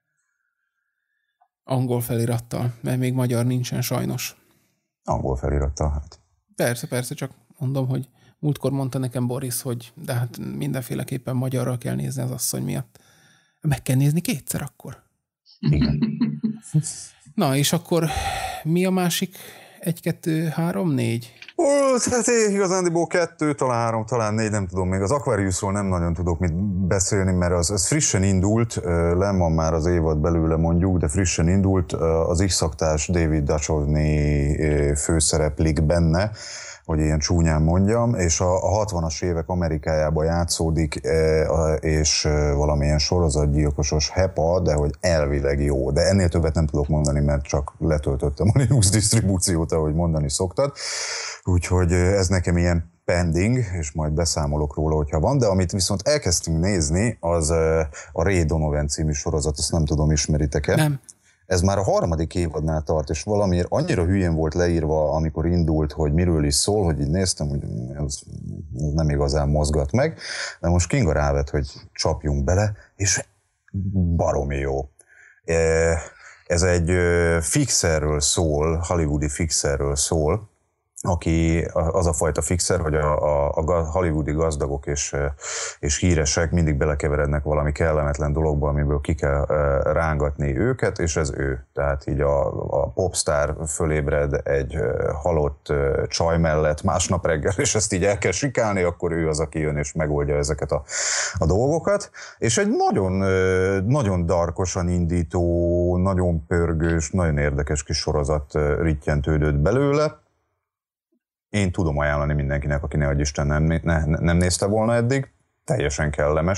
Angol felirattal, mert még magyar nincsen sajnos. Angol felirattal, hát. Persze, csak mondom, hogy múltkor mondta nekem Boris, hogy de hát mindenféleképpen magyarral kell nézni az asszony miatt. Meg kell nézni 2-szer akkor. Igen. Na, és akkor mi a másik? 1, 2, 3, 4? Hát igazándiból 2, talán 3, talán 4, nem tudom. Még az Aquariusról nem nagyon tudok mit beszélni, mert az frissen indult, nem van már az évad belőle mondjuk, de frissen indult, az X-aktás David Duchovny főszereplik benne, hogy ilyen csúnyán mondjam, és a 60-as évek Amerikájában játszódik, és valamilyen sorozatgyilkosos hepa, de hogy elvileg jó. De ennél többet nem tudok mondani, mert csak letöltöttem a Linux disztribúciót, ahogy mondani szoktad. Úgyhogy ez nekem ilyen pending, és majd beszámolok róla, hogyha van, de amit viszont elkezdtünk nézni, az a Ray Donovan című sorozat, azt nem tudom, ismeritek-e? Nem. Ez már a 3. évadnál tart, és valamiért annyira hülyén volt leírva, amikor indult, hogy miről is szól, hogy így néztem, hogy ez nem igazán mozgat meg, de most Kinga rávet, hogy csapjunk bele, és baromi jó. Ez egy fixerről szól, hollywoodi fixerről szól, aki az a fajta fixer, hogy a hollywoodi gazdagok és híresek mindig belekeverednek valami kellemetlen dologba, amiből ki kell rángatni őket, és ez ő. Tehát így a popstar fölébred egy halott csaj mellett másnap reggel, és ezt így el kell sikálni, akkor ő az, aki jön és megoldja ezeket a dolgokat. És egy nagyon, nagyon darkosan indító, nagyon pörgős, nagyon érdekes kis sorozat rittyentődött belőle. Én tudom ajánlani mindenkinek, aki ne adj Isten nem nézte volna eddig. Teljesen kellemes.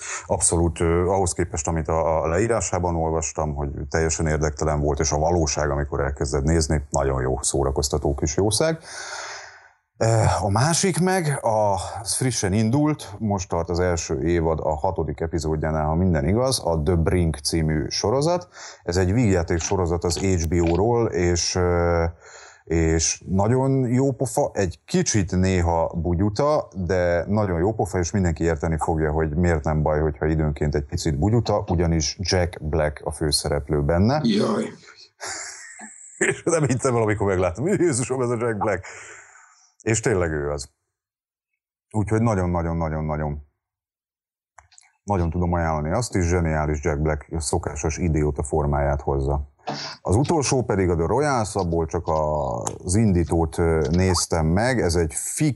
Abszolút ahhoz képest, amit a leírásában olvastam, hogy teljesen érdektelen volt, és a valóság, amikor elkezded nézni, nagyon jó, szórakoztató kis jószág. A másik meg, az frissen indult, most tart az első évad a 6. epizódjánál, ha minden igaz, a The Brink című sorozat. Ez egy vígjáték sorozat az HBO-ról, és nagyon jó pofa, egy kicsit néha bugyuta, de nagyon jó pofa, és mindenki érteni fogja, hogy miért nem baj, hogyha időnként egy picit bugyuta, ugyanis Jack Black a főszereplő benne. Jaj. És nem hittem el, amikor megláttam, Jézusom, ez a Jack Black. És tényleg ő az. Úgyhogy nagyon tudom ajánlani azt is, zseniális Jack Black a szokásos idióta formáját hozza. Az utolsó pedig a The Royals, abból csak az indítót néztem meg, ez egy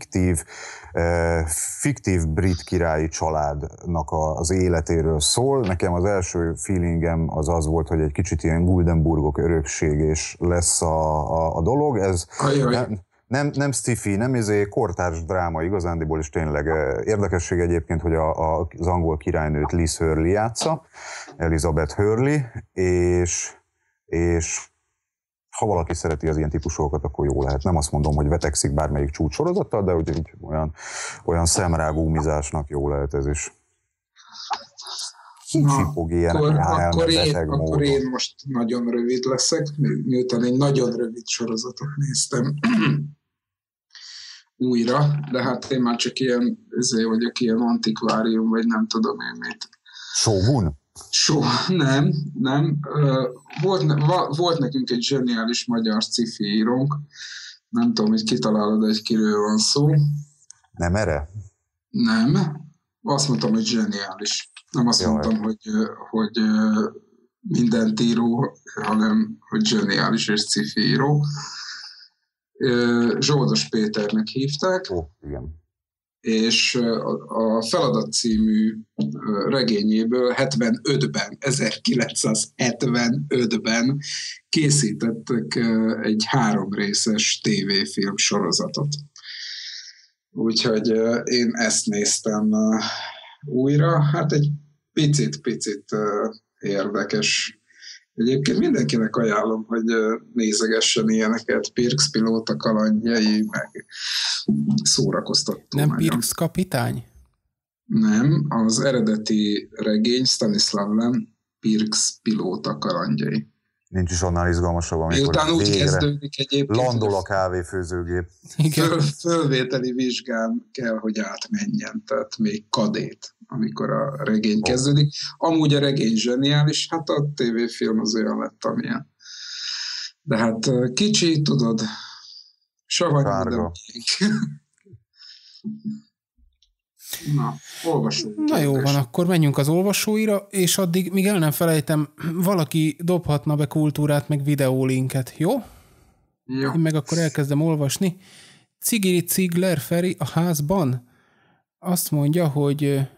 fiktív brit királyi családnak az életéről szól. Nekem az első feelingem az volt, hogy egy kicsit ilyen Guldenburgok örökségés lesz a dolog. Ez nem sci-fi, nem kortárs dráma igazándiból, is tényleg érdekesség egyébként, hogy az angol királynőt Liz Hurley játsza, Elizabeth Hurley, és ha valaki szereti az ilyen típusokat, akkor jó lehet. Nem azt mondom, hogy vetekszik bármelyik csúcssorozattal, de úgy olyan szemrágúmizásnak jó lehet ez is. Akkor én most nagyon rövid leszek, miután egy nagyon rövid sorozatot néztem újra, de hát én már csak ilyen, ezért vagyok ilyen antikvárium, vagy nem tudom én mit. Shogun? Nem. Volt nekünk egy zseniális magyar sci-fi írónk, nem tudom, hogy kitalálod, hogy kiről van szó. Nem erre? Nem. Azt mondtam, hogy zseniális. Nem azt mondtam, hogy mindent író, hanem hogy zseniális és sci-fi író. Zsoldos Péternek hívták. Igen. És a Feladat című regényéből 1975-ben készítettek egy 3 részes tévéfilm sorozatot. Úgyhogy én ezt néztem újra, hát egy picit érdekes. Egyébként mindenkinek ajánlom, hogy nézegessen ilyeneket, Pirx pilóta kalandjai, meg szórakoztató. Nem Pirx kapitány? Nem, az eredeti regény Stanislav Lem Pirx pilóta kalandjai. Nincs is annál izgalmasabb, amikor úgy kezdődik egyébként, landol a kávéfőzőgép. Fölvételi vizsgán kell, hogy átmenjen, tehát még kadét, amikor a regény kezdődik. Amúgy a regény zseniális, hát a tévéfilm az olyan lett, amilyen. De hát kicsi, tudod, savanyú, de Na, olvasói. Na jó van, akkor menjünk az olvasóira, és addig, míg el nem felejtem, valaki dobhatna be kultúrát, meg videólinket, jó? Jó. Én meg akkor elkezdem olvasni. Cigiri Cigler Feri a házban azt mondja, hogy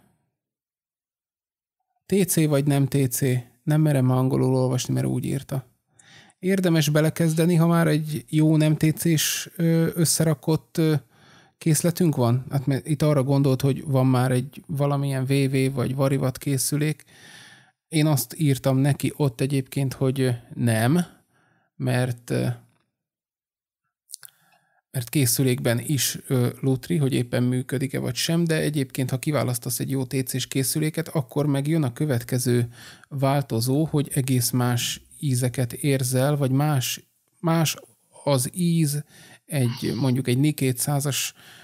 TC vagy nem TC, nem merem angolul olvasni, mert úgy írta. Érdemes belekezdeni, ha már egy jó nem TC-s összerakott készletünk van? Hát itt arra gondolt, hogy van már egy valamilyen VV vagy varivat készülék. Én azt írtam neki ott egyébként, hogy nem, mert készülékben is lutri, hogy éppen működik-e vagy sem, de egyébként, ha kiválasztasz egy jó TC-s készüléket, akkor megjön a következő változó, hogy egész más ízeket érzel, vagy más az íz, mondjuk egy NI 200-as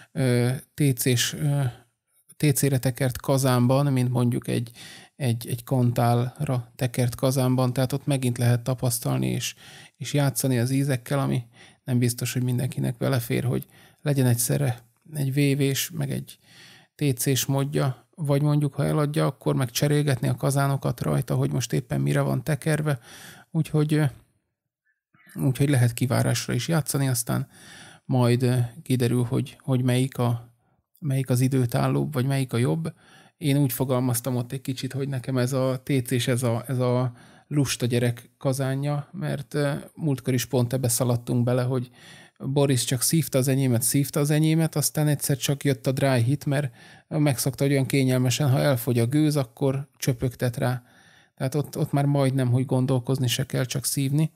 TC-re tekert kazánban, mint mondjuk egy Kontálra tekert kazánban, tehát ott megint lehet tapasztalni és játszani az ízekkel, ami nem biztos, hogy mindenkinek belefér, hogy legyen egyszerre egy VV-s, meg egy TC-s modja, vagy mondjuk, ha eladja, akkor meg cserélgetni a kazánokat rajta, hogy most éppen mire van tekerve, úgyhogy lehet kivárásra is játszani, aztán majd kiderül, hogy melyik az időtállóbb, vagy melyik a jobb. Én úgy fogalmaztam ott egy kicsit, hogy nekem ez a TC-s, ez a lusta gyerek kazánja, mert múltkor is pont ebbe szaladtunk bele, hogy Boris csak szívta az enyémet, aztán egyszer csak jött a dry hit, mert megszokta, hogy olyan kényelmesen, ha elfogy a gőz, akkor csöpögtet rá. Tehát ott már majdnem, hogy gondolkozni se kell, csak szívni.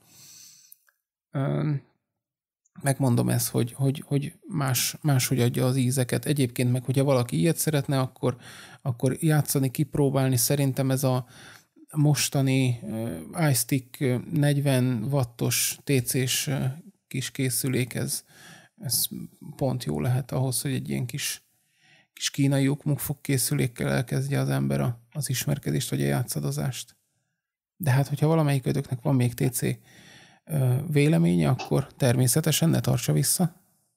Megmondom ezt, hogy máshogy adja az ízeket. Egyébként meg, hogyha valaki ilyet szeretne, akkor játszani, kipróbálni. Szerintem ez a mostani iStick 40 wattos TC-s kis készülék, ez pont jó lehet ahhoz, hogy egy ilyen kis kínai ukmukfog készülékkel elkezdje az ember az ismerkedést, vagy a játszadozást. De hát, hogyha valamelyik ötöknek van még TC véleménye, akkor természetesen ne tartsa vissza.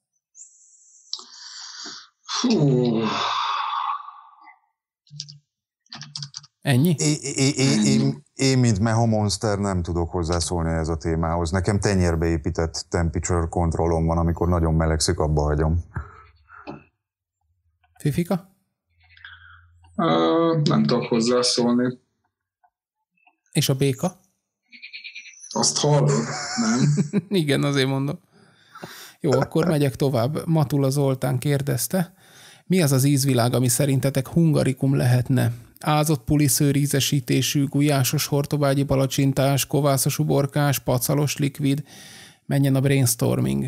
Ennyi? Én, mint Meho Monster nem tudok hozzászólni ez a témához. Nekem tenyérbe épített temperature kontrollom van, amikor nagyon melegszik, abba hagyom. Fifika? Nem tudok hozzászólni. És a béka? Azt hallod, nem? Igen, azért mondom. Jó, akkor megyek tovább. Matula Zoltán kérdezte, mi az az ízvilág, ami szerintetek hungarikum lehetne? Ázott puliszőr ízesítésű, gulyásos hortobágyi palacsintás, kovászos uborkás, pacalos likvid, menjen a brainstorming.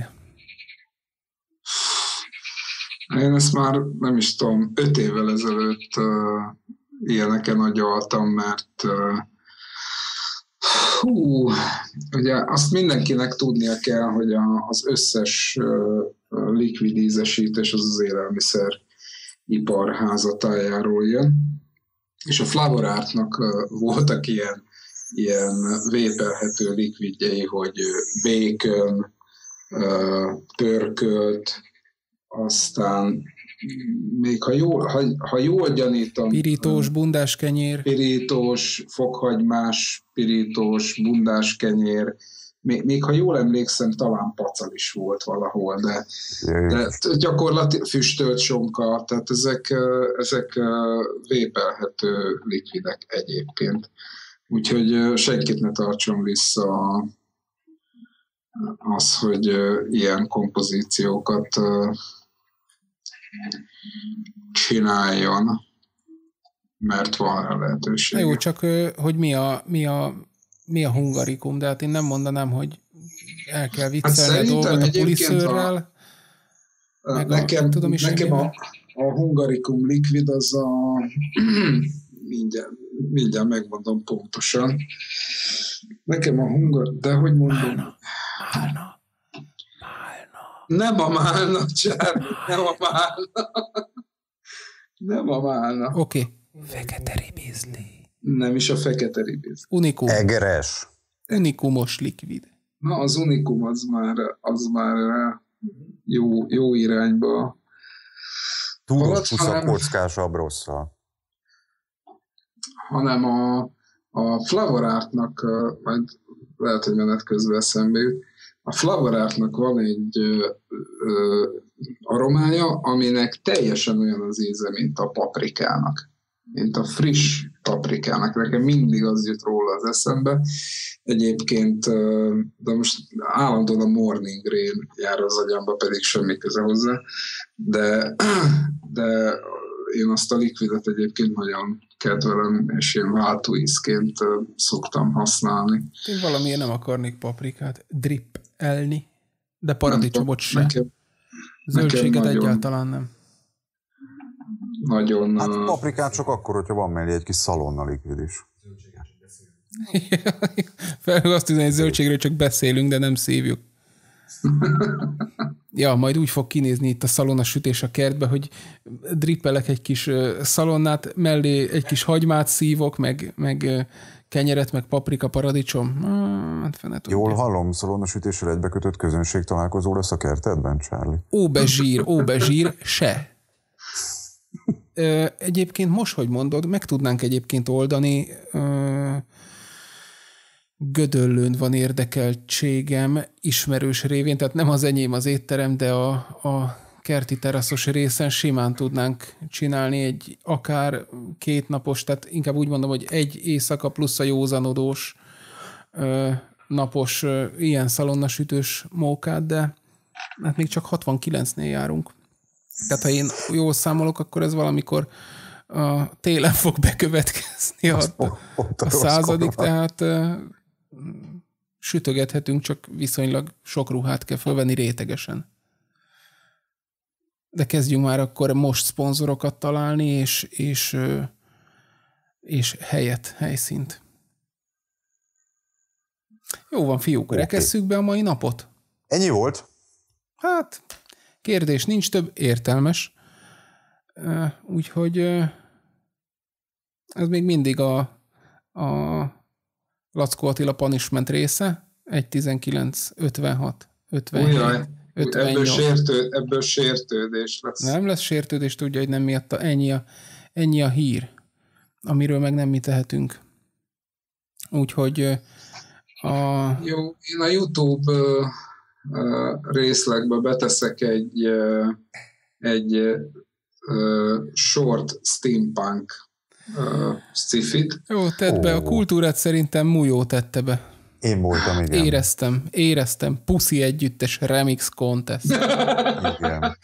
Én ezt már nem is tudom, 5 évvel ezelőtt ilyeneken agyaltam, mert ugye azt mindenkinek tudnia kell, hogy az összes likvid ízesítés az élelmiszeripar házatájáról jön. És a Flavor Artnak voltak ilyen vépelhető likvidjei, hogy bacon, pörkölt, aztán még ha jól gyanítom... Pirítós, bundáskenyér. Pirítós, fokhagymás, pirítós, bundáskenyér. Még ha jól emlékszem, talán pacal is volt valahol, de gyakorlatilag füstölt sonka, tehát ezek vépelhető likvidek egyébként. Úgyhogy senkit ne tartson vissza az, hogy ilyen kompozíciókat csináljon, mert van rá lehetőség. Jó, csak hogy mi a hungarikum, de hát én nem mondanám, hogy el kell viccelni a dolgot a puliszőrrel. Nekem a hungarikum likvid az a... mindjárt megmondom pontosan. Nekem a de hogy mondom? Málna. Nem a málna, Csárli, nem a málna. Nem a málna. Oké. Fekete ribizli. Nem is a fekete ribizli. Unikum. Egeres. Unikumos likvid. Na, az unikum az már jó irányba. Túros kockásabb rosszal. Hanem a Flavor Artnak, majd lehet, hogy menet közben eszembe jut, a Flavor Artnak van egy aromája, aminek teljesen olyan az íze, mint a paprikának. Mint a friss paprikának. Nekem mindig az jut róla az eszembe. Egyébként, de most állandóan a Morning Rain jár az agyamba, pedig semmi köze hozzá. De én azt a likvidet egyébként nagyon kedvelem, és én váltóízként szoktam használni. Én valamiért nem akarnék paprikát drippelni, de paradicsomot sem. Zöldséget egyáltalán nem. Nagyon... Hát a paprikát csak akkor, hogyha van mellé egy kis szalonna likvid is. Felhő azt üzenni, hogy zöldségről csak beszélünk, de nem szívjuk. Ja, majd úgy fog kinézni itt a szalonnasütés a kertbe, hogy drippelek egy kis szalonnát, mellé egy kis hagymát szívok, meg kenyeret, meg paprika, paradicsom. Hát fene tudja. Jól hallom, szalonnasütésre egybekötött közönség találkozó lesz a kertedben, Charlie? Óbezsír, se. Egyébként most, hogy mondod, meg tudnánk egyébként oldani, Gödöllőn van érdekeltségem ismerős révén, tehát nem az enyém az étterem, de a kerti teraszos részen simán tudnánk csinálni egy akár 2 napos, tehát inkább úgy mondom, hogy 1 éjszaka plusz a józanodós napos ilyen szalonnasütős mókát, de Hát még csak 69-nél járunk. Tehát ha én jól számolok, akkor ez valamikor a télen fog bekövetkezni a századik, tehát sütögethetünk, csak viszonylag sok ruhát kell fölvenni rétegesen. De kezdjünk már akkor most szponzorokat találni, és helyszínt. Jó van, fiúk, rekesszük be a mai napot? Ennyi volt? Hát, kérdés nincs több, értelmes. Úgyhogy ez még mindig a Lackó Attila Punishment része, 1.19.56. Ebből sértődés lesz. Nem lesz sértődés, tudja, hogy nem miatta ennyi a hír, amiről meg nem mi tehetünk. Úgyhogy Jó, én a YouTube részlegbe beteszek egy short steampunk sci-fit. Jó, tedd be, a kultúrát szerintem Mújó tette be. Én voltam, igen. Éreztem. Puszi együttes remix contest. Igen.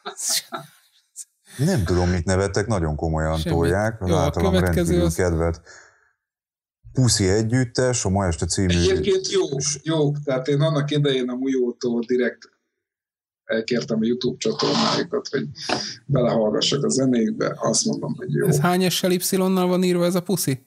Nem tudom, mit nevettek, nagyon komolyan Semmit. tolják. Az Jó, általam rendkívül az... kedvelt Puszi együttes, a ma este című... Egyébként jó. Tehát én annak idején a Mújótól direkt elkértem a YouTube csatornáikat, hogy belehallgassak a zenékbe, azt mondom, hogy jó. Ez hány essel Y-nal van írva ez a Puszi?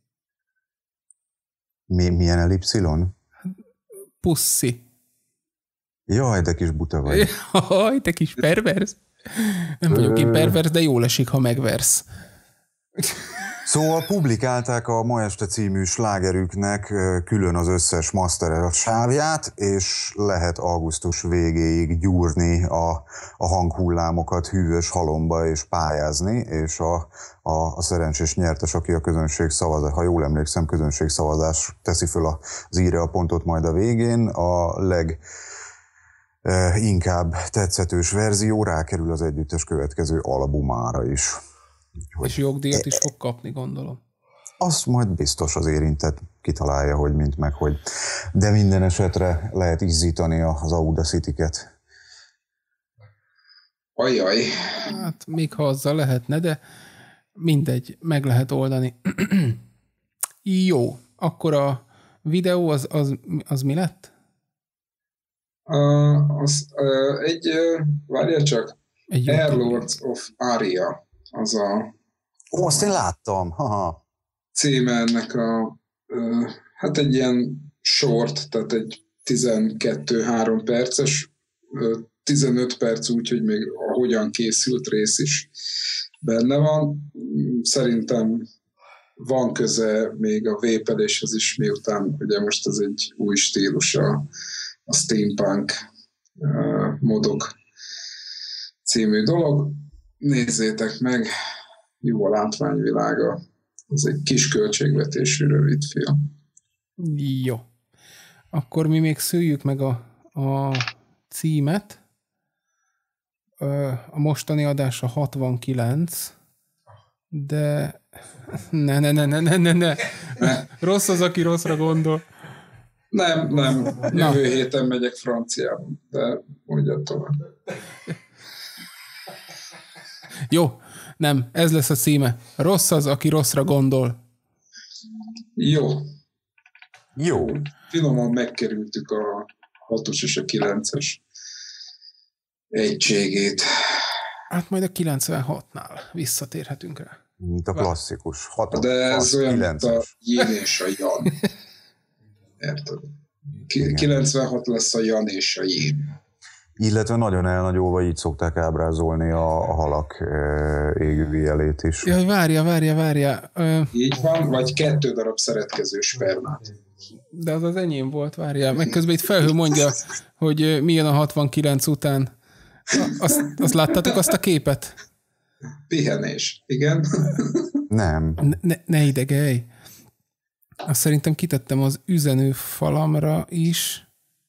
Milyen elipszilon? Puszi. Jaj, de kis buta vagy. Jaj, te kis pervers. Nem vagyok én pervers, de jól esik, ha megversz. Szóval publikálták a Ma este című slágerüknek külön az összes masterer sávját, és lehet augusztus végéig gyúrni a hanghullámokat hűvös halomba és pályázni, és a szerencsés nyertes, aki a közönségszavazás, ha jól emlékszem, közönségszavazás teszi föl az íre a pontot majd a végén, a inkább tetszetős verzió rákerül az együttes következő albumára is. És jogdíjat is fog kapni, gondolom. Azt majd biztos az érintett kitalálja, hogy mint meg, hogy. De minden esetre lehet izzítani az Audacity-ket. Ajaj. Hát még ha azzal lehetne, de mindegy, meg lehet oldani. Jó, akkor a videó az mi lett? Várjál csak, Airlords of Aria. Az a... Azt én láttam, haha. Címe ennek hát egy ilyen short, tehát egy 12-3 perces, 15 perc úgy, hogy még a hogyan készült rész is benne van. Szerintem van köze még a vépeléshez is, miután ugye most ez egy új stílus a steampunk modok című dolog. Nézzétek meg, jó a látványvilága. Ez egy kis költségvetésű rövid film. Jó. Akkor mi még szüljük meg a címet. A mostani adás a 69, de ne. Rossz az, aki rosszra gondol. Nem. Jövő héten megyek Franciába, de mondjad tovább. Jó, nem, ez lesz a címe. Rossz az, aki rosszra gondol. Jó. Finoman megkerültük a 6-os és a 9-es egységét. Hát majd a 96-nál visszatérhetünk rá. Mint a klasszikus. 6-os, de ez olyan, mint a Jén és a Jan. Érted? 96 lesz a Jan és a Jén. Illetve nagyon elnagyolva így szokták ábrázolni a halak égő jelét is. Jaj, várja. Így van, vagy 2 darab szeretkező spermát. De az enyém volt, várjál. Meg közben itt Felhő mondja, hogy mi jön a 69 után. Azt láttátok azt a képet? Pihenés, igen. Nem. Ne idegelj. Azt szerintem kitettem az üzenőfalamra is.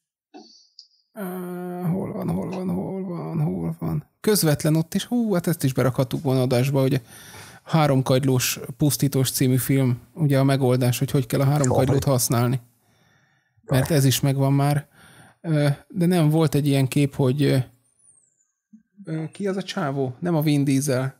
Hol van? Közvetlen ott is. Hát ezt is berakhattuk volna adásba, hogy a 3 kagylós pusztítós című film, ugye a megoldás, hogy kell a 3 kagylót használni. Mert ez is megvan már. De nem, volt egy ilyen kép, hogy ki az a csávó? Nem a Vin Diesel.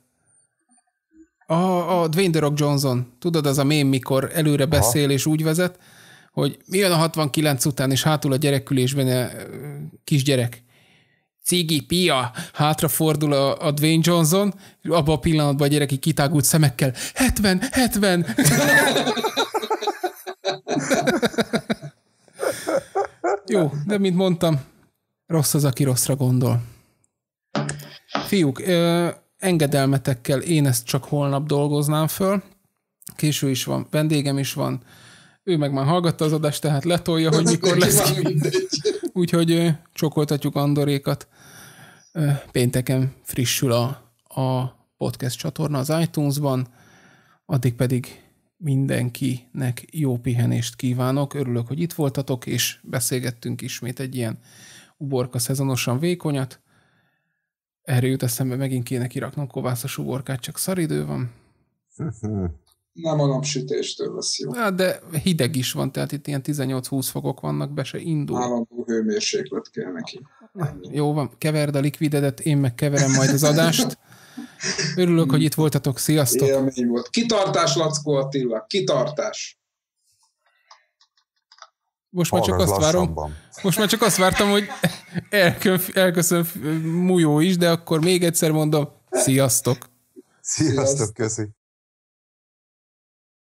A Dwayne The Rock Johnson. Tudod, az a mém, mikor előre beszél és úgy vezet, hogy mi jön a 69 után, és hátul a gyerekülésben a kisgyerek. Cigi, pia, hátrafordul a Dwayne Johnson, és abban a pillanatban a gyerek így kitágult szemekkel. 70! Jó, de mint mondtam, rossz az, aki rosszra gondol. Fiúk, engedelmetekkel én ezt csak holnap dolgoznám föl. Késő is van, vendégem is van. Ő meg már hallgatta az adást, tehát letolja, hogy mikor lesz ki. Úgyhogy csokoltatjuk Andorékat. Pénteken frissül a podcast csatorna az iTunes-ban. Addig pedig mindenkinek jó pihenést kívánok. Örülök, hogy itt voltatok, és beszélgettünk ismét egy ilyen uborka szezonosan vékonyat. Erre jut eszembe, megint kéne kiraknom kovászos uborkát, csak szaridő van. Nem a napsütéstől lesz jó. Hát, de hideg is van, tehát itt ilyen 18-20 fokok vannak, be se indul. Állandó hőmérséklet kell neki. Jó van, keverd a likvidedet, én meg keverem majd az adást. Örülök, hogy itt voltatok, sziasztok! Élmény volt. Kitartás, Lackó Attila, kitartás! Most már csak azt várom. Most már csak azt vártam, hogy elköszön Mújó is, de akkor még egyszer mondom, sziasztok! Sziasztok, köszi!